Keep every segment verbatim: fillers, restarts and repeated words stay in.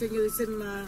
Sư Như xin uh,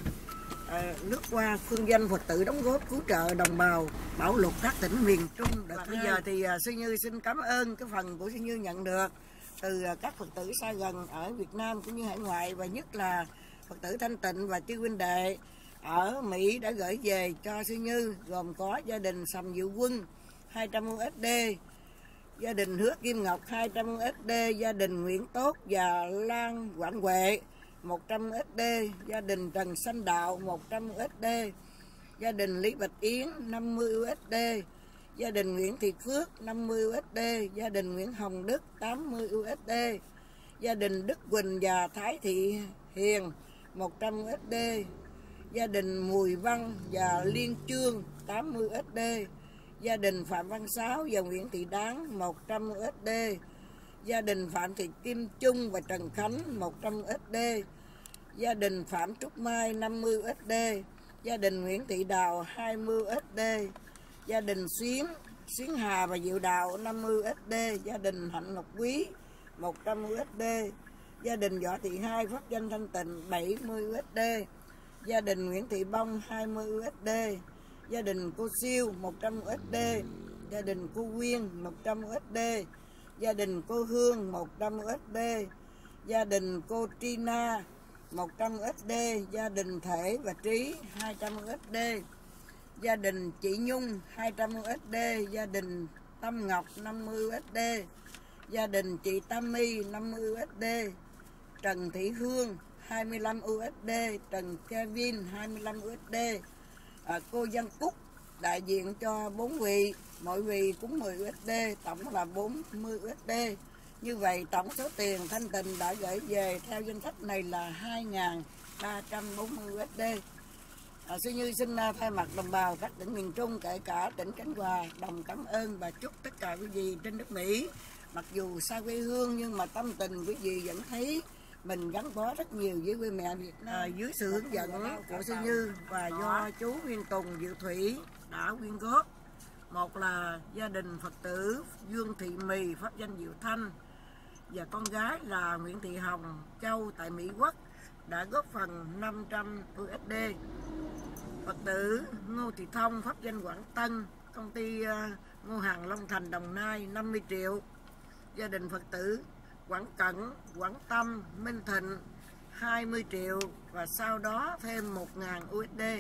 uh, nước qua phương danh Phật tử đóng góp cứu trợ đồng bào bão lụt các tỉnh miền Trung. Đợt bây giờ thì uh, Sư Như xin cảm ơn cái phần của Sư Như nhận được từ uh, các Phật tử xa gần ở Việt Nam cũng như hải ngoại, và nhất là Phật tử Thanh Tịnh và chư huynh đệ ở Mỹ đã gửi về cho Sư Như, gồm có gia đình Sầm Diệu Quân hai trăm u ét đê, gia đình Hứa Kim Ngọc hai trăm u ét đê, gia đình Nguyễn Tốt và Lan Quảng Huệ một trăm u ét đê, gia đình Trần Sanh Đạo một trăm u ét đê, gia đình Lý Bạch Yến năm mươi u ét đê, gia đình Nguyễn Thị Phước năm mươi u ét đê, gia đình Nguyễn Hồng Đức tám mươi u ét đê, gia đình Đức Quỳnh và Thái Thị Hiền một trăm u ét đê, gia đình Mùi Văn và Liên Chương tám mươi u ét đê, gia đình Phạm Văn Sáu và Nguyễn Thị Đáng một trăm u ét đê, gia đình Phạm Thị Kim Trung và Trần Khánh một trăm u ét đê, gia đình Phạm Trúc Mai năm mươi u ét đê, gia đình Nguyễn Thị Đào hai mươi u ét đê, gia đình Xuyến Xuyến Hà và Diệu Đào năm mươi u ét đê, gia đình Hạnh Ngọc Quý một trăm u ét đê, gia đình Võ Thị Hai Pháp Danh Thanh Tịnh bảy mươi u ét đê, gia đình Nguyễn Thị Bông hai mươi u ét đê, gia đình cô Siêu một trăm u ét đê, gia đình cô Quyên một trăm u ét đê, gia đình cô Hương một trăm u ét đê, gia đình cô Trina một trăm u ét đê, gia đình Thể và Trí hai trăm u ét đê, gia đình chị Nhung hai trăm u ét đê, gia đình Tâm Ngọc năm mươi u ét đê, gia đình chị Tammy năm mươi u ét đê, Trần Thị Hương hai mươi lăm u ét đê, Trần Kevin hai mươi lăm u ét đê, à, cô Văn Cúc đại diện cho bốn vị, mỗi vị cũng mười u ét đê, tổng là bốn mươi u ét đê. Như vậy tổng số tiền Thanh Tịnh đã gửi về theo danh sách này là hai nghìn ba trăm bốn mươi u ét đê. À, Sư Như xin thay mặt đồng bào các tỉnh miền Trung, kể cả tỉnh Khánh Hòa, đồng cảm ơn và chúc tất cả quý vị trên nước Mỹ, mặc dù xa quê hương nhưng mà tâm tình quý vị vẫn thấy mình gắn bó rất nhiều với quê mẹ Việt Nam. À, dưới sự hướng dẫn của Sư Như và do chú Nguyên Tùng Diệu Thủy đã quyên góp, một là gia đình Phật tử Dương Thị Mì Pháp Danh Diệu Thanh và con gái là Nguyễn Thị Hồng Châu tại Mỹ Quốc đã góp phần năm trăm u ét đê. Phật tử Ngô Thị Thông Pháp Danh Quảng Tân, công ty Ngô Hàng Long Thành Đồng Nai năm mươi triệu, gia đình Phật tử Quảng Cẩn, Quảng Tâm, Minh Thịnh hai mươi triệu và sau đó thêm một nghìn u ét đê.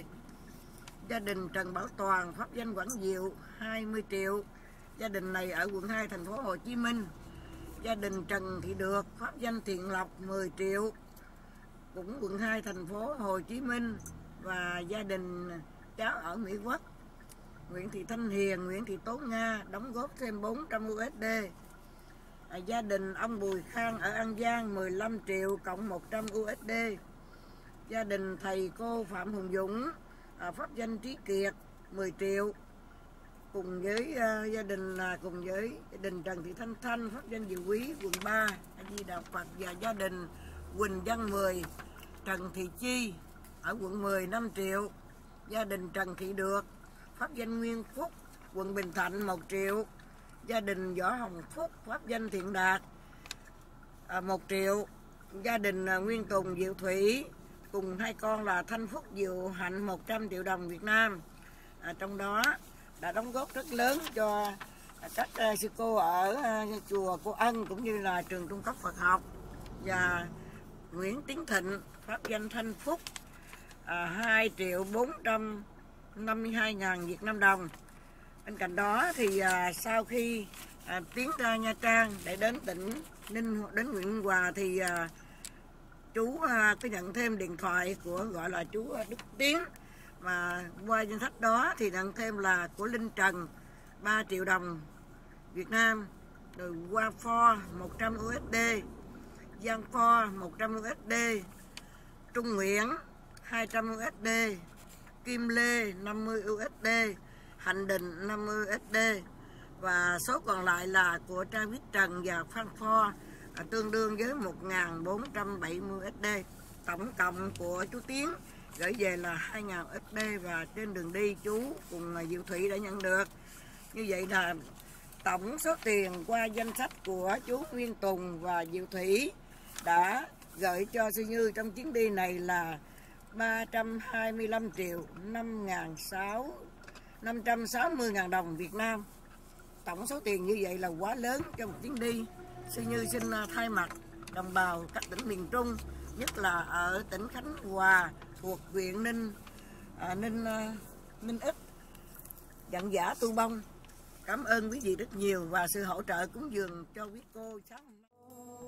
Gia đình Trần Bảo Toàn Pháp Danh Quảng Diệu hai mươi triệu, gia đình này ở quận hai thành phố Hồ Chí Minh. Gia đình Trần Thị Được Pháp Danh Thiện Lộc mười triệu, cũng quận hai thành phố Hồ Chí Minh. Và gia đình cháu ở Mỹ Quốc Nguyễn Thị Thanh Hiền, Nguyễn Thị Tố Nga đóng góp thêm bốn trăm u ét đê. À, gia đình ông Bùi Khang ở An Giang mười lăm triệu cộng một trăm u ét đê. Gia đình thầy cô Phạm Hùng Dũng à, Pháp Danh Trí Kiệt mười triệu, cùng với uh, gia đình là uh, cùng với gia đình Trần Thị Thanh Thanh Pháp Danh Diệu Quý quận ba A Di Đà Phật, và gia đình Quỳnh Văn mười Trần Thị Chi ở quận mười năm triệu, gia đình Trần Thị Được Pháp Danh Nguyên Phúc quận Bình Thạnh một triệu, gia đình Võ Hồng Phúc Pháp Danh Thiện Đạt à, một triệu, gia đình à, Nguyên Tùng Diệu Thủy cùng hai con là Thanh Phúc Diệu Hạnh một trăm triệu đồng Việt Nam. À, trong đó đã đóng góp rất lớn cho à, các à, sư cô ở à, chùa Cô Ân cũng như là trường trung cấp Phật học, và Nguyễn Tiến Thịnh Pháp Danh Thanh Phúc à, hai triệu bốn trăm năm mươi hai ngàn Việt Nam đồng. Bên cạnh đó thì à, sau khi à, tiến ra Nha Trang để đến tỉnh Ninh đến huyện Ninh Hòa thì à, chú à, có nhận thêm điện thoại của gọi là chú à, Đức Tiến, mà qua danh sách đó thì nhận thêm là của Linh Trần ba triệu đồng Việt Nam, rồi qua Pho một trăm u ét đê, Giang Pho một trăm u ét đê, Trung Nguyễn hai trăm u ét đê, Kim Lê năm mươi u ét đê, Hạnh Định năm mươi u ét đê, và số còn lại là của Travis Trần và Phan Pho à, tương đương với một nghìn bốn trăm bảy mươi u ét đê. Tổng cộng của chú Tiến gửi về là hai nghìn u ét đê, và trên đường đi chú cùng Diệu Thủy đã nhận được. Như vậy là tổng số tiền qua danh sách của chú Nguyên Tùng và Diệu Thủy đã gửi cho Sư Như trong chuyến đi này là ba trăm hai mươi lăm triệu năm trăm sáu mươi ngàn đồng Việt Nam. Tổng số tiền như vậy là quá lớn cho một chuyến đi. Sư Như xin thay mặt đồng bào các tỉnh miền Trung, nhất là ở tỉnh Khánh Hòa thuộc huyện Ninh à, Ninh à, Ninh Ích, Dặn Dã Tu Bông, cảm ơn quý vị rất nhiều và sự hỗ trợ cúng dường cho quý cô sáng hôm nay.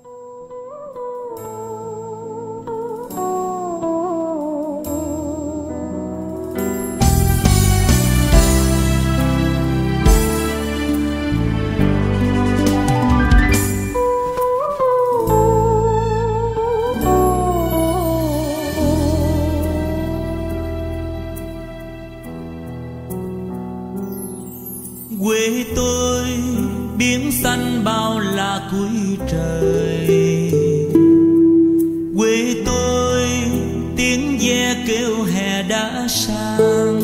Quê tôi biển xanh bao la cuối trời, quê tôi tiếng ve kêu hè đã sang,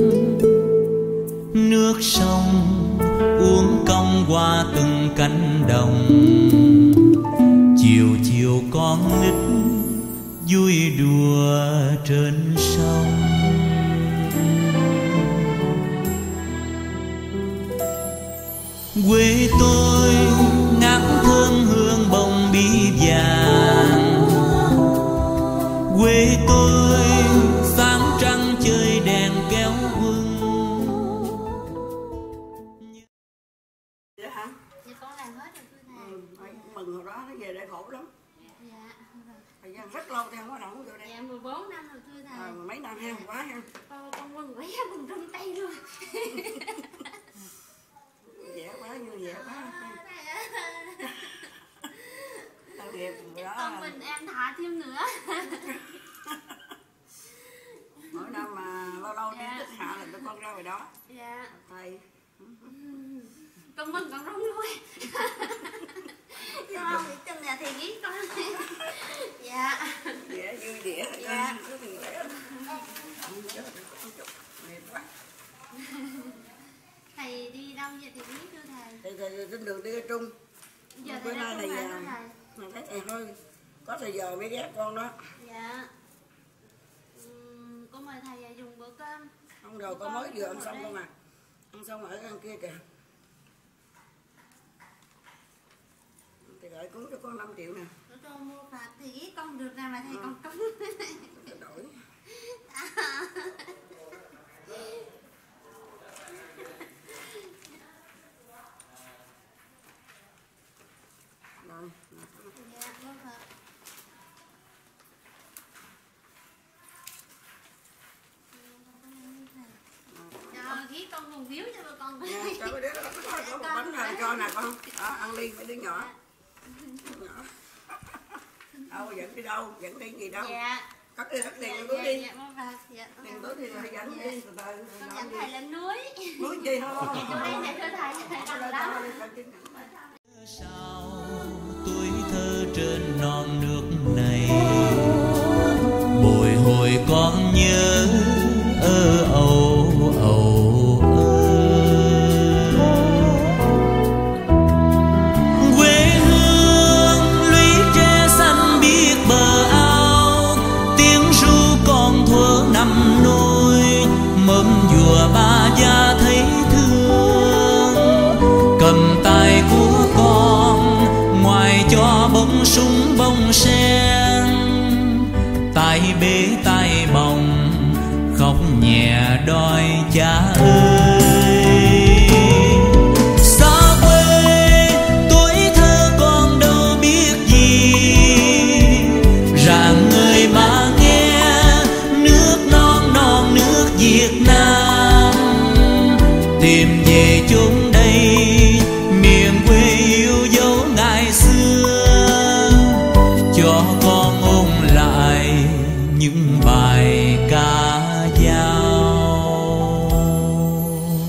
nước sông uốn cong qua từng cánh đồng, chiều chiều con nít vui đùa trên sông. Quê tôi ngát thơm hương bông bí vàng, quê tôi sáng trăng chơi đèn kéo quân. Dạ hả? Dạ con làm hết rồi thưa thầy. Ừ, mừng hồi đó nó về đây khổ lắm. Dạ. Thời gian rất lâu thì không có động vô đây. Dạ mười bốn năm rồi thưa thầy. À, mấy năm ha, quá ha. Con con mừng quá mừng run tay luôn. Dễ quá, vui vẻ quá. Tao đẹp đó. Con mình em thả thêm nữa. Mỗi năm mà lâu lâu Dạ. đi tích hạ là tụi con ra ngoài đó. Dạ. Thầy. Con mừng con run luôn. Dạ không, trong nhà thầy ghét con. Dạ. Dễ vui vẻ. Dạ. Có gì vẻ. Mệt quá. Thầy đi đâu vậy thầy biết chưa thầy? Thầy thầy trên đường đi ra Trung. Giờ Bữa thầy nay đang thầy công à, thầy. thấy thầy thôi. Có thời giờ mới ghét con đó. Dạ. Uhm, con mời thầy dùng bữa cơm. Không rồi con mới vừa ăn xong con à. Ăn xong ở ăn kia kìa. Thầy gửi cúng cho con năm triệu nè. Tôi cho mua phạt thì ghét con được nào mà thầy Ừ. con cúng. Thầy đổi. Rồi. Dạ, vâng ạ. Trời, ghét con còn biếu cho bà con. Nha, cho cái đứa đó có, có một bánh này cho nè con. Đó, ăn liên mấy đứa nhỏ. Đứa nhỏ. Đâu, dẫn đi đâu, dẫn đi gì đâu. Dạ. Cất đi, cất Dạ, tiền dạ, túi đi. dạ, vâng ạ. Dạ, vâng ạ. Tiền túi đi, phải dẫn Dạ. đi, từ từ. Con dẫn thầy lên núi. Núi gì không? Dạ, chỗ đây này thưa thầy, thầy gần lắm. Sao tuổi thơ trên non nước này, bồi hồi con nhớ ơ âu âu ơi. Quê hương lũy tre xanh biết bờ ao, tiếng ru con thuở nằm nôi, mâm dùa ba gia thấy thương, cầm tay của con ngoài cho bông súng bông sen, tay bế tay bồng khóc nhẹ đòi cha ơi. Xa quê tuổi thơ con đâu biết gì, rạng người mà nghe nước non non nước Việt Nam, tìm về chốn đây miền quê yêu dấu ngày xưa, cho con ôn lại những bài ca dao.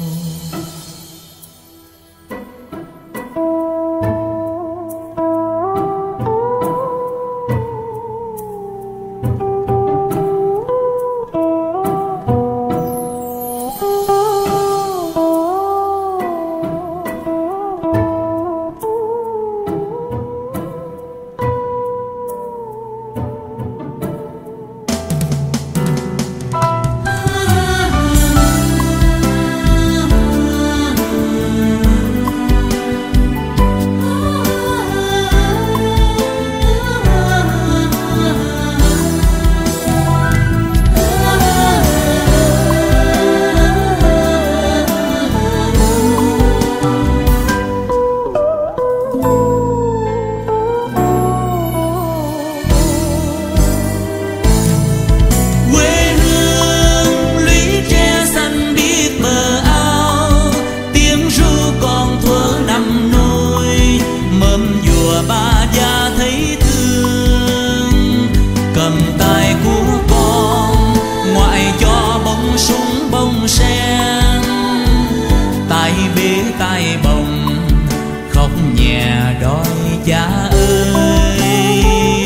đòi cha ơi.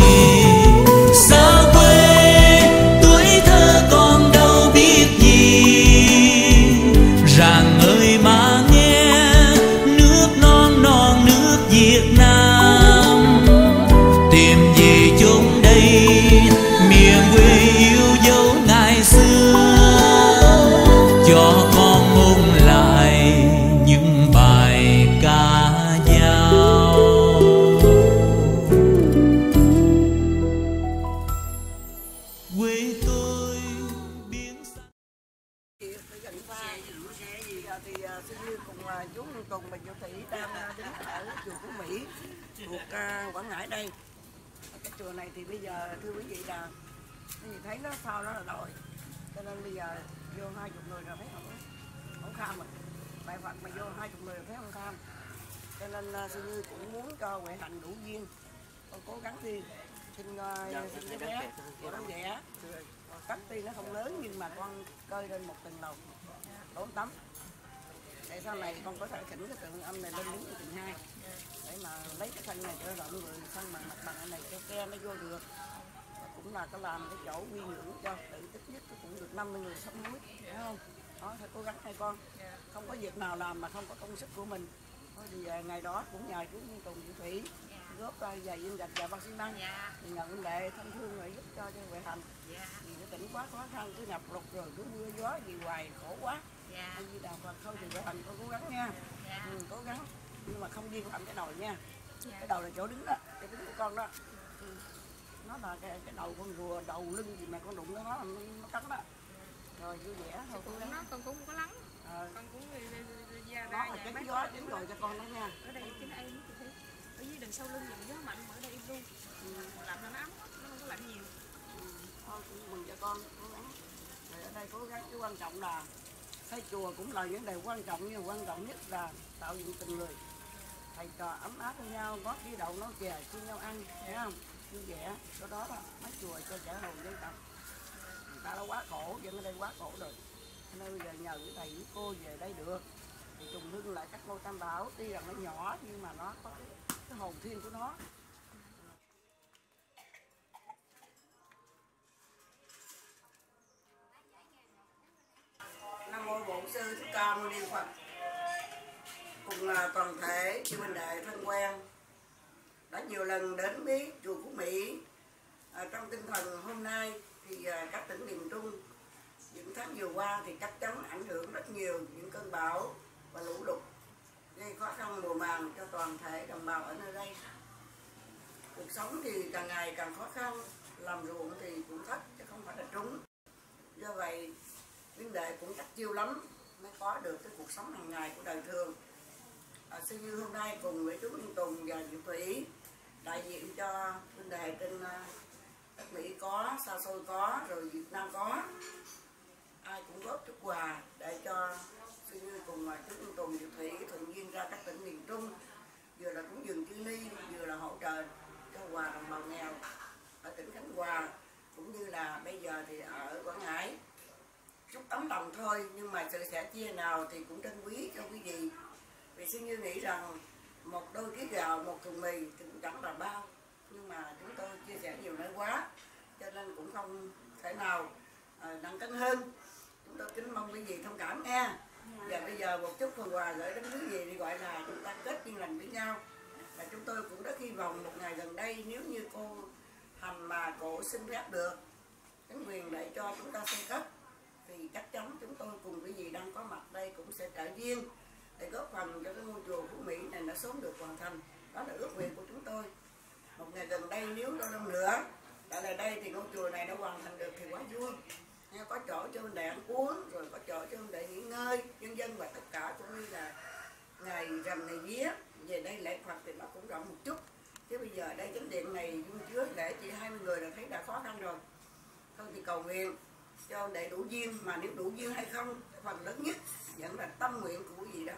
Xa quê tuổi thơ còn đâu biết gì, rằng ơi mà nghe nước non non nước Việt Nam, tìm về chốn đây miền quê yêu dấu ngày xưa, cho con ôn lại những bài ca dao. Quê tôi biến xa. Gần pha giờ thì sinh viên cùng chú Tùng và chú Thủy đang đứng ở chùa Phú Mỹ thuộc Quảng Ngãi đây. Cái chùa này thì bây giờ thưa quý vị là quý vị thấy nó sau đó là đồi, cho nên bây giờ vô hai chục người rồi thấy không không kham rồi, bài Phật mà vô hai chục người rồi thấy không kham, cho nên sư Như cũng muốn cho Huệ Hạnh đủ duyên, con cố gắng đi xin xin cái vé của nó rẻ, cấp tuy nó không lớn nhưng mà con cơi lên một tầng lầu bốn tấm để sau này con có thể chỉnh cái tượng âm này lên đứng tầng hai để mà lấy cái sân này cho rộng người sân bằng mặt bằng này cho ke nó vô được. Và cũng là có làm cái chỗ quy dưỡng cho tự ít nhất cũng được năm mươi người sống núi, hiểu không? Đó, phải cố gắng hai con, không có việc nào làm mà không có công sức của mình. Thôi thì ngày đó cũng nhờ chú Như Tùng, chú Thủy góp vài viên gạch và băng xi măng, thì nhận lệ thân thương rồi giúp cho cho Huệ Hạnh. Vì cái tỉnh quá khó khăn, cứ ngập lụt rồi cứ mưa gió gì hoài khổ quá. Anh Di Đà Phật thôi thì Huệ Hạnh con cố gắng nha, ừ, cố gắng nhưng mà không vi phạm cái đầu nha. Cái đầu là chỗ đứng đó, cái đứng của con đó. Ừ. Nó là cái, cái đầu con rùa, đầu lưng gì mà con đụng nó nó, nó cắn đó. Rồi vui vẻ thôi cố gắng. Nó con cũng không có lắng. Ờ. Con cũng ra Nó là cái gió chính rồi cho con đó nha. Ở đây chính em thấy ở dưới đằng sau lưng những gió mạnh mà ở đây im luôn. Ừ. Làm cho nó ấm, nó không có lạnh nhiều. Ừ. Thôi cũng mừng cho con cố gắng. Rồi ở đây cố gắng, cái quan trọng là xây chùa cũng là vấn đề quan trọng, nhưng quan trọng nhất là tạo dựng tình người, thầy trò ấm áp với nhau, gót đi đậu nấu chè chia nhau ăn, thấy không? Vui vẻ, cái đó là mấy chùa cho trẻ hồn dân tộc. Người ta đã quá khổ, dân ở đây quá khổ rồi, nên bây giờ nhờ với thầy với cô về đây được thì trùng hương lại các ngôi tam bảo, tuy rằng nó nhỏ nhưng mà nó có cái, cái hồn thiên của nó. Nam mô Bổn Sư Thích Ca Mâu Ni Phật. Cùng là toàn thể chư huynh đệ thân quen đã nhiều lần đến với chùa Phú Mỹ. À, trong tinh thần hôm nay thì à, các tỉnh miền Trung những tháng vừa qua thì chắc chắn ảnh hưởng rất nhiều những cơn bão và lũ lụt gây khó khăn mùa màng cho toàn thể đồng bào ở nơi đây. Cuộc sống thì càng ngày càng khó khăn, làm ruộng thì cũng thấp chứ không phải là trúng. Do vậy huynh đệ cũng chắc chiêu lắm mới có được cái cuộc sống hàng ngày của đời thường. À, sư Như hôm nay cùng với chú Minh Tùng và chị Thủy đại diện cho huynh đệ trên uh, đất Mỹ có, xa xôi có, rồi Việt Nam có, ai cũng góp chút quà để cho sư Như cùng uh, chú Minh Tùng, chị Thủy thuận duyên ra các tỉnh miền Trung, vừa là cúng dường chư ni, vừa là hỗ trợ cho quà đồng bào nghèo ở tỉnh Khánh Hòa, cũng như là bây giờ thì ở Quảng Ngãi. Chút tấm lòng thôi nhưng mà sự sẻ chia nào thì cũng trân quý cho quý vị. Vì sư Như nghĩ rằng một đôi ký gạo, một thùng mì thì cũng chẳng là bao, nhưng mà chúng tôi chia sẻ nhiều nơi quá cho nên cũng không thể nào uh, nặng cân hơn. Chúng tôi kính mong quý vị thông cảm nha. Và bây giờ một chút phần quà gửi đến quý vị thì gọi là chúng ta kết duyên lành với nhau. Và chúng tôi cũng rất hy vọng một ngày gần đây nếu như cô Thành mà cổ xin phép được chính quyền để cho chúng ta xây cất thì chắc chắn chúng tôi cùng quý vị đang có mặt đây cũng sẽ trợ duyên để góp phần cho cái ngôi chùa Phú Mỹ này nó sớm được hoàn thành. Đó là ước nguyện của chúng tôi. Một ngày gần đây nếu đâu năm nữa tại là đây thì ngôi chùa này đã hoàn thành được thì quá vui. Có chỗ cho huynh đệ ăn uống, rồi có chỗ cho huynh đệ nghỉ ngơi, nhân dân và tất cả cũng như là ngày rằm ngày vía về đây lễ Phật thì nó cũng rộng một chút. Chứ bây giờ đây chánh điện này dung chứa lễ chỉ hai mươi người là thấy đã khó khăn rồi. Thôi thì cầu nguyện cho để đủ duyên, mà nếu đủ duyên hay không phần lớn nhất vẫn là tâm nguyện của quý vị đó.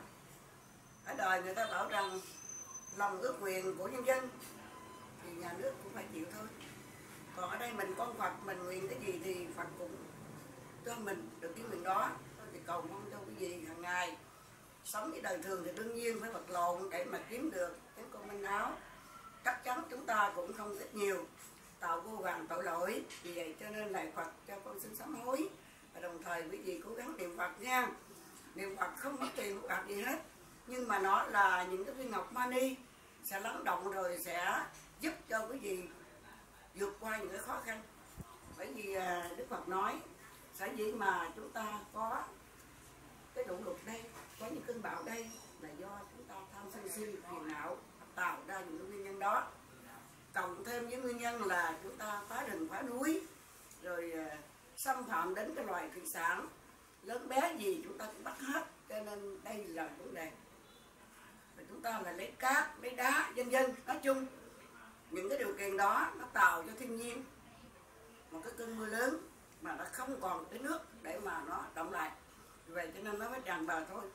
Ở đời người ta bảo rằng lòng ước nguyện của nhân dân thì nhà nước cũng phải chịu thôi. Còn ở đây mình con Phật, mình nguyện cái gì thì Phật cũng cho mình được cái nguyện đó. Thôi thì cầu mong cho quý vị hàng ngày sống với đời thường thì đương nhiên phải vật lộn để mà kiếm được cái công minh áo. Chắc chắn chúng ta cũng không ít nhiều tạo vô vàn tội lỗi, vì vậy cho nên lạy Phật cho con xin sám hối, và đồng thời quý vị cố gắng niệm Phật nha. Niệm Phật không mất tiền mất bạc gì hết, nhưng mà nó là những cái viên ngọc mani sẽ lắng động rồi sẽ giúp cho quý vị vượt qua những cái khó khăn. Bởi vì Đức Phật nói sở dĩ mà chúng ta có cái lũ lụt đây, có những cơn bão đây là do chúng ta tham sân si phiền não tạo ra những cái nguyên nhân đó, cộng thêm với nguyên nhân là chúng ta phá rừng phá núi, rồi xâm phạm đến cái loài thủy sản, lớn bé gì chúng ta cũng bắt hết, cho nên đây là vấn đề. Và chúng ta là lấy cát, lấy đá, vân vân. Nói chung những cái điều kiện đó nó tạo cho thiên nhiên một cái cơn mưa lớn mà nó không còn cái nước để mà nó động lại, vậy cho nên nó mới tràn bờ thôi.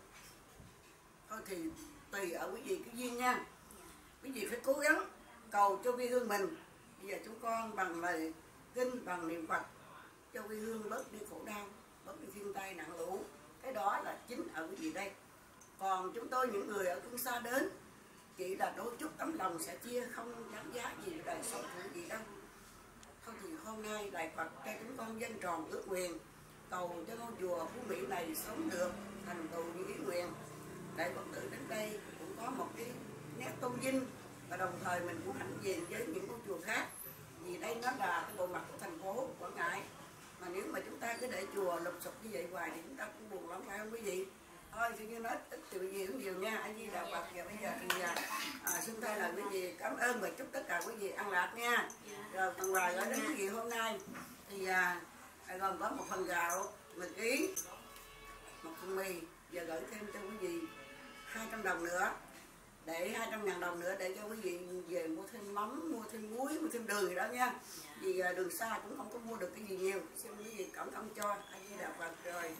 Thôi thì tùy ở quý vị cái duyên nha. Quý vị phải cố gắng cầu cho quê hương mình. Bây giờ chúng con bằng lời kinh, bằng niệm Phật cho quê hương bớt đi khổ đau, bớt đi thiên tai nạn lũ. Cái đó là chính ở quý vị đây. Còn chúng tôi những người ở phương xa đến chỉ là đôi chút tấm lòng sẽ chia, không đáng giá gì đời sống của gì đâu. Thôi thì hôm nay lạy Phật cho chúng con dân tròn ước nguyện, cầu cho ngôi chùa Phú Mỹ này sống được thành tựu những ý nguyện. Đại Phật tử đến đây cũng có một cái nét tôn vinh, và đồng thời mình cũng hãnh diện với những ngôi chùa khác, vì đây nó là cái bộ mặt của thành phố Quảng Ngãi. Mà nếu mà chúng ta cứ để chùa lụp sụp như vậy hoài thì chúng ta cũng buồn lắm, phải không quý vị? Thôi thì như nói ít từ nhiều nhiều nha. A Di Đà Phật. Và bây giờ thì à, xin thay lời quý vị cảm ơn và chúc tất cả quý vị ăn lạc nha. Rồi phần quà gửi đến quý vị hôm nay thì à, gồm có một phần gạo mười ký, một phần mì, và gửi thêm cho quý vị hai trăm đồng nữa, để hai trăm ngàn đồng nữa để cho quý vị về mua thêm mắm, mua thêm muối, mua thêm đường gì đó nha. Vì à, đường xa cũng không có mua được cái gì nhiều. Xin quý vị cảm thông cho. A Di Đà Phật. Rồi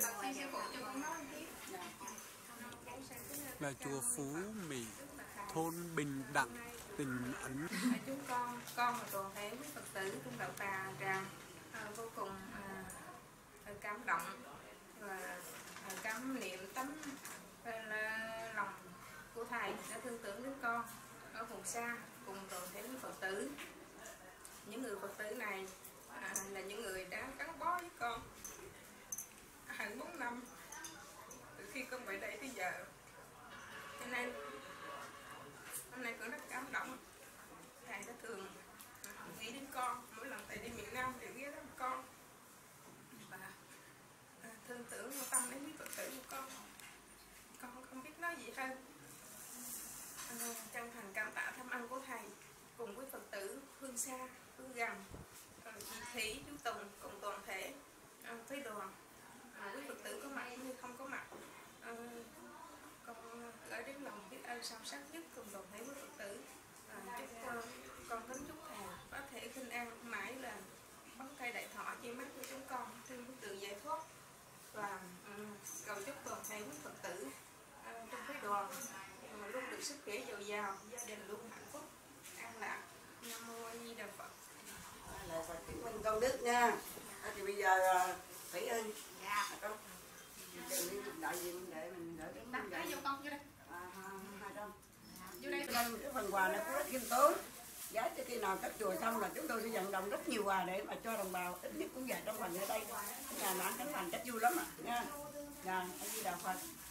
là chùa Phú Mỹ, thôn Bình Đẳng, tỉnh Ấn. Chúng con, con và toàn thể quý Phật tử Trung Đạo Tà Tràng à, vô cùng à, cảm động và à, cảm niệm tấm là lòng của Thầy đã thương tưởng đến con ở vùng xa cùng toàn thể quý Phật tử. Những người Phật tử này à, là những người đã gắn bó với con hàng bốn năm từ khi con về đây tới giờ, cho nên hôm nay con rất cảm động. Thầy đã thường nghĩ đến con, mỗi lần Thầy đi miền Nam đều ghé đến con và à, thương tưởng vô tâm đến quý Phật tử của con. Con không biết nói gì hơn. À, chân thành cảm tạ thăm ăn của Thầy cùng quý Phật tử phương xa, phương gần, chị Thủy, chú Tùng cùng toàn thể à, với đoàn à, quý Phật tử có mặt như không có mặt. À, con gửi đến lòng biết ơn sâu sắc nhất cùng toàn thể quý Phật tử. À, chúc con, con kính chúc Thầy có thể kinh an mãi là bóng cây đại thọ che mắt của chúng con trên bức tường giải thoát, và um, cầu chúc toàn thể quý Phật tử uh, trong phái đoàn uh, luôn được sức khỏe dồi dào, gia đình luôn hạnh phúc an lạc. Nam mô A Di Đà Phật. Là Phật chứng minh công đức nha. À, thì bây giờ Thủy ơi, dạ con đại diện để mình đỡ đến đặt cái vô con vô đây. À, hai trăm. Vô đây. Cái phần quà này cũng rất khiêm tốn. Giá cho khi nào cắt chùa xong là chúng tôi sẽ vận động rất nhiều quà để mà cho đồng bào, ít nhất cũng vài trăm phần ở đây. Nhà nãn Khánh Thành chắc vui lắm à nha. Dạ, A Di Đà Phật.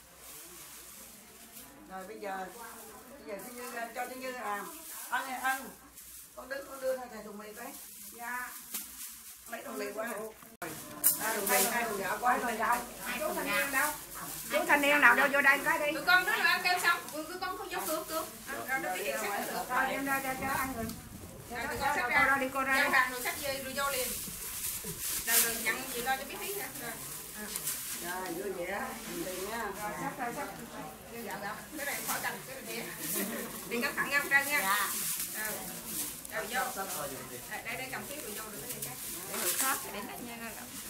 Rồi bây giờ bây giờ Như cho Như à ăn này ăn. Con đứng con đưa thầy thùng mì cái. Dạ. Mấy thùng mì quá. À, thùng mì hai thùng nhỏ quá rồi đâu. Chú thanh niên đâu? Chú thanh niên nào đâu vô đây cái đi. Tụi con đứa nào ăn kêu xong, tụi con không vô cửa cửa. Rồi nó biết hiện sắc được. Rồi đem ra cho cho ăn rồi. Rồi tụi con sắp Cô ra đi, cô ra đi. rồi sắp về rồi vô liền. Rồi rồi nhận gì lo cho biết tí nha. Rồi. Rồi vui vẻ, mình nha. Rồi sắp rồi sắp. Dạ dạ. Cái này khỏi cần cái này. Đừng cẩn thận nha con nha. Dạ. Rồi. Rồi vô. Đây đây cầm tiếp rồi vô được cái này cái. Để người sót để hết nha.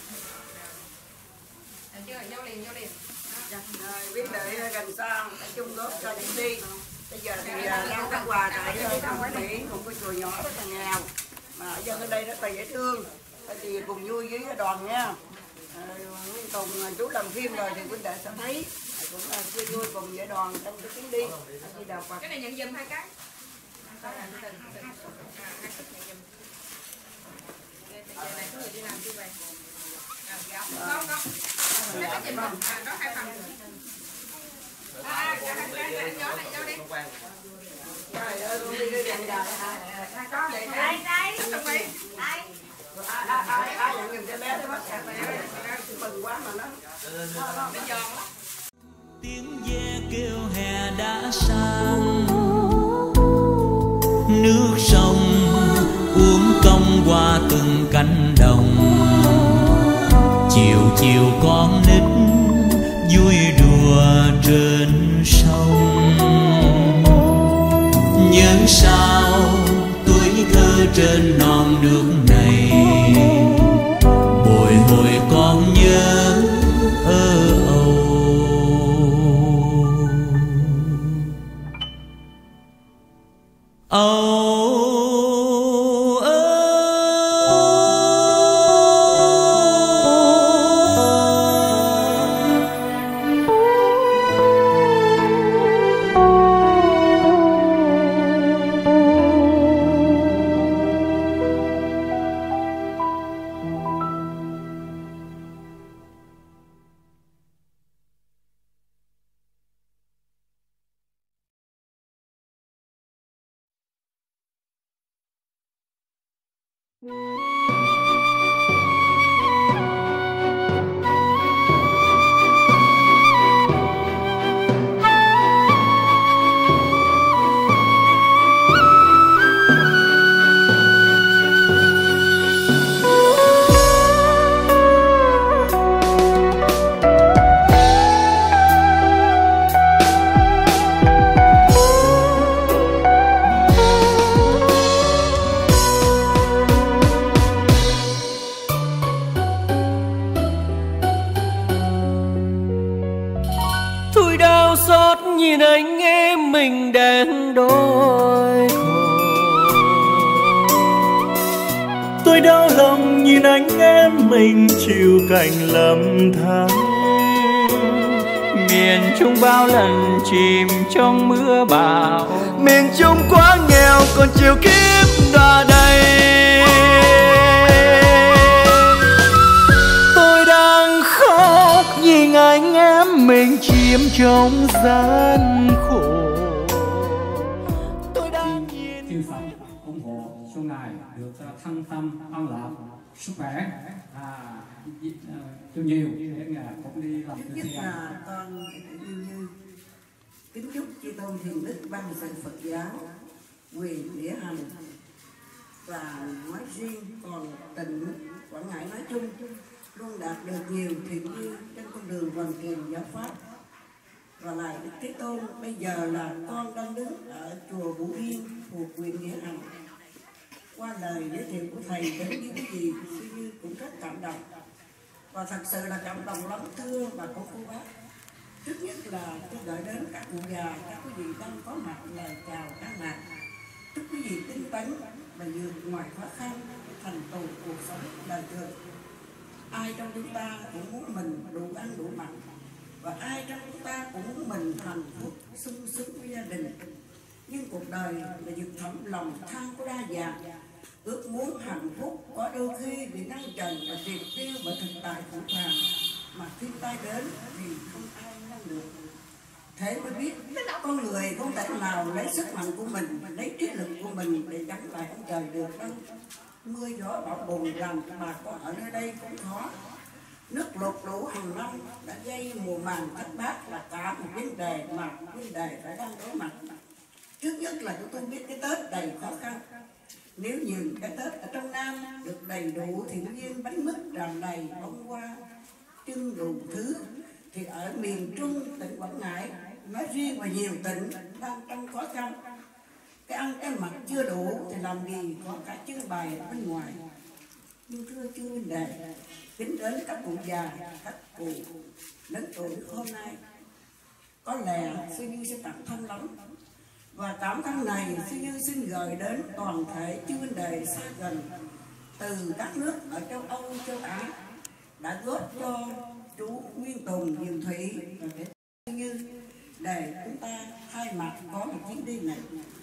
Được chưa? Vô liền vô liền. Rồi biết đợi gần xa đã chung góp cho những đi. Bây giờ thì đang phát quà tại Phú Mỹ, một cái chùa nhỏ rất là nghèo mà ở dân ở đây rất là dễ thương. Thì cùng vui với đoàn nha. Nguyên Tùng chú làm phim rồi thì huynh đệ sẽ thấy cũng là chơi vui cùng với đoàn trong cái chuyến đi đi đào Phật. Cái này nhận giùm hai cái. Hai cái nhận giùm. Giờ này có người đi làm chưa vậy? À, dạ, có, có. Lấy cái giùm mình, à, đó hai phần. À, à, hai cái, gió này, gió đi. Trời ơi, con đi đi đèn dài hả? Có, đây, đây, đây. Xong đi. Đây. Ai, ai, ai, ai nhận giùm cho bé nó bắt sạc này, mừng quá mà nó. Nó giòn lắm. Tiếng ve kêu hè đã sang, nước sông uốn cong qua từng cánh đồng. Chiều chiều con nít vui đùa trên sông. Nhớ sao tuổi thơ trên non nước này, bồi hồi con nhớ ơ âu. Âu nhìn anh em mình đang đôi khổ. Tôi đau lòng nhìn anh em mình chịu cảnh lầm than. Miền Trung bao lần chìm trong mưa bão, miền Trung quá nghèo còn chiều kiếp đọa đầy. Tôi đang khóc nhìn anh em mình chìm trong gian khổ. Tôi đang nhìn chư Phật ủng hộ xuân này được thăng tâm an lạc sức khỏe à, cho nhiều để cũng đi làm từ thiện. Là con như kính chúc chư tôn thiền đức ban sự Phật giáo quyền nghĩa hành và nói riêng còn tỉnh Quảng Ngãi nói chung luôn đạt được nhiều thiện duyên trên con đường hoàn truyền giáo pháp. Và lại Đức Thế Tôn bây giờ là con đang đứng ở chùa Vũ Yên thuộc huyện Nghĩa Hành. Qua lời giới thiệu của thầy đến những cái gì suy như cũng rất cảm động, và thật sự là cảm động lắm thưa bà con cô bác. Trước nhất là tôi gửi đến các cụ già, các quý vị đang có mặt lời chào các nạn. Chúc quý vị tinh tấn và vượt ngoài khó khăn thành tựu cuộc sống đời thường. Ai trong chúng ta cũng muốn mình đủ ăn đủ mặc, và ai trong chúng ta cũng muốn mình hạnh phúc sung sướng với gia đình. Nhưng cuộc đời là vực thẳm lòng tham có đa dạng, ước muốn hạnh phúc có đôi khi bị ngăn chặn và triệt tiêu bởi thực tại của phàm, mà thiên tai đến thì không ai ngăn được. Thế mới biết con người không thể nào lấy sức mạnh của mình, lấy trí lực của mình để chống lại ông trời được đâu. Mưa gió bão bùng làm cho bà con ở nơi đây cũng khó. Nước lụt lũ hàng năm đã gây mùa màng thất bát là cả một vấn đề mà vấn đề phải đang đối mặt. Trước nhất là chúng tôi biết cái Tết đầy khó khăn. Nếu như cái Tết ở trong Nam được đầy đủ thiện nhiên, bánh mứt tràn đầy, bông hoa, trưng đủ thứ, thì ở miền Trung, tỉnh Quảng Ngãi nói riêng và nhiều tỉnh đang trong khó khăn. Cái ăn cái mặc chưa đủ thì làm gì có cả trưng bày ở bên ngoài. Nhưng thưa chư huynh đệ, kính đến các cụ già, các cụ lớn tuổi hôm nay, có lẽ sư Như sẽ cảm thông lắm. Và cảm thông này sư Như xin gửi đến toàn thể chư huynh đệ xa gần từ các nước ở châu Âu, châu Á đã góp cho chú Nguyên Tùng, Diệu Thủy và để sư Như để chúng ta thay mặt có một chuyến đi này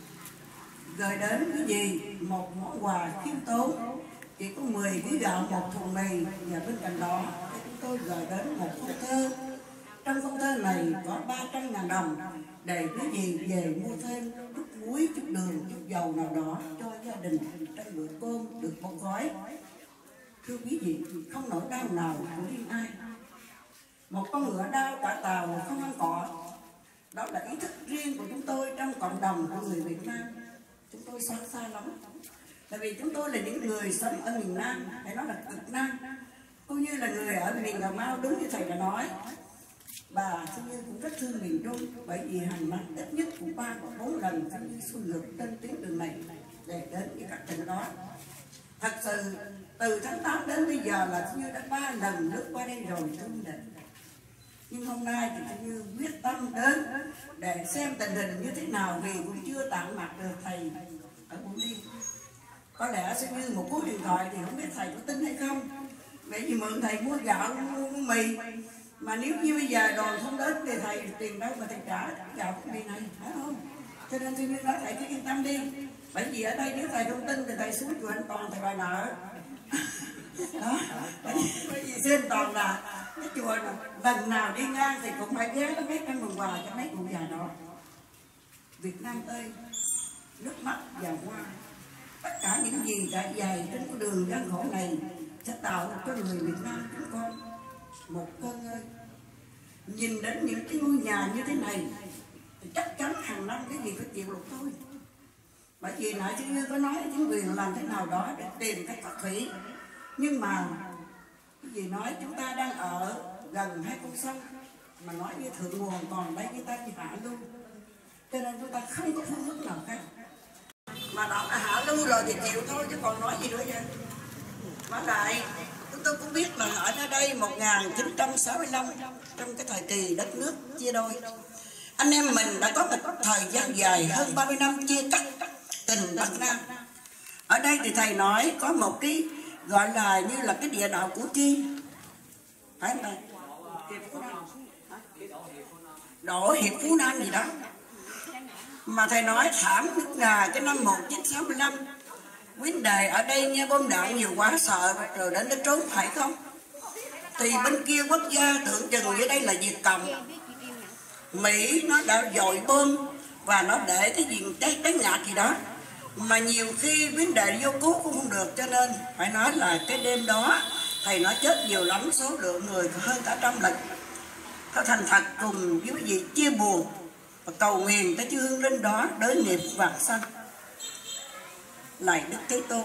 gửi đến quý vị một món quà khiêm tốn, chỉ có mười ký gạo, một thùng mì, và bên cạnh đó chúng tôi gửi đến một câu thơ. Trong câu thơ này có ba trăm ngàn đồng để quý vị về mua thêm chút muối, chút đường, chút dầu nào đó cho gia đình trong bữa cơm được một gói. Thưa quý vị, không nỗi đau nào của riêng ai. Một con ngựa đau cả tàu không ăn cỏ. Đó là ý thức riêng của chúng tôi trong cộng đồng của người Việt Nam. Chúng tôi xót xa lắm. Tại vì chúng tôi là những người sống ở miền Nam, phải nói là cực Nam, cũng như là người ở miền Cà Mau, đúng như thầy đã nói. Bà Sư Như cũng rất thương miền Trung, bởi vì hàng năm ít nhất cũng ba hoặc bốn lần Sư Như xuôi ngược trên tuyến đường này để đến với các tỉnh đó. Thật sự từ tháng tám đến bây giờ là Sư Như đã ba lần lướt qua đây rồi thưa quý vị. Nhưng hôm nay thì Sư Như quyết tâm đến để xem tình hình như thế nào, vì cũng chưa tạm mặt được thầy ở Buôn Đi. Có lẽ Sư Như một cú điện thoại thì không biết thầy có tin hay không, bởi vì mượn thầy mua gạo, mua mì, mà nếu như bây giờ đoàn không đến thì thầy tiền đâu mà thầy trả gạo cái mì này, phải không? Cho nên Sư Như nói thầy cứ yên tâm đi, bởi vì ở đây nếu thầy không tin thì thầy xuống chùa Anh Toàn thầy đòi nợ. Đó, bởi vì sư Anh Toàn là cái chùa này, lần nào đi ngang thì cũng phải ghé mấy trăm phần quà cho mấy cụ già đó. Việt Nam ơi, nước mắt và hoa, tất cả những gì đã dày trên con đường gian khổ này sẽ tạo cho người Việt Nam chúng con một cơn ơi. Nhìn đến những cái ngôi nhà như thế này thì chắc chắn hàng năm cái gì phải chịu lục thôi. Bởi vì nãy Sư Như có nói chính quyền làm thế nào đó để tìm cái cát thủy, nhưng mà cái gì nói chúng ta đang ở gần hai con sông, mà nói như thượng nguồn, còn đây chúng ta chỉ hạ lưu, cho nên chúng ta không có phương hướng nào khác. Mà đó là hạ lưu rồi thì chịu thôi, chứ còn nói gì nữa vậy. Mà lại chúng tôi cũng biết là ở nơi đây một nghìn chín trăm sáu mươi lăm, trong cái thời kỳ đất nước chia đôi, anh em mình đã có một thời gian dài hơn ba mươi năm chia cắt tình Bắc Nam. Ở đây thì thầy nói có một cái gọi là như là cái địa đạo Củ Chi, phải không thầy? Độ Hiệp Phú Nam gì đó. Mà thầy nói thảm nước Nga cái năm một nghìn chín trăm sáu mươi lăm, huynh đệ ở đây nghe bom đạn nhiều quá sợ rồi đến nó trốn, phải không? Thì bên kia quốc gia tưởng chừng dưới đây là Việt Cộng, Mỹ nó đã dội bom và nó để cái gì trái trái nhạt gì đó, mà nhiều khi huynh đệ vô cứu cũng không được, cho nên phải nói là cái đêm đó thầy nói chết nhiều lắm, số lượng người hơn cả trăm lần. Có thành thật cùng với quý vị chia buồn và cầu nguyện tới chư hương linh đó đới nghiệp vạn sanh. Lạy Đức Thế Tôn,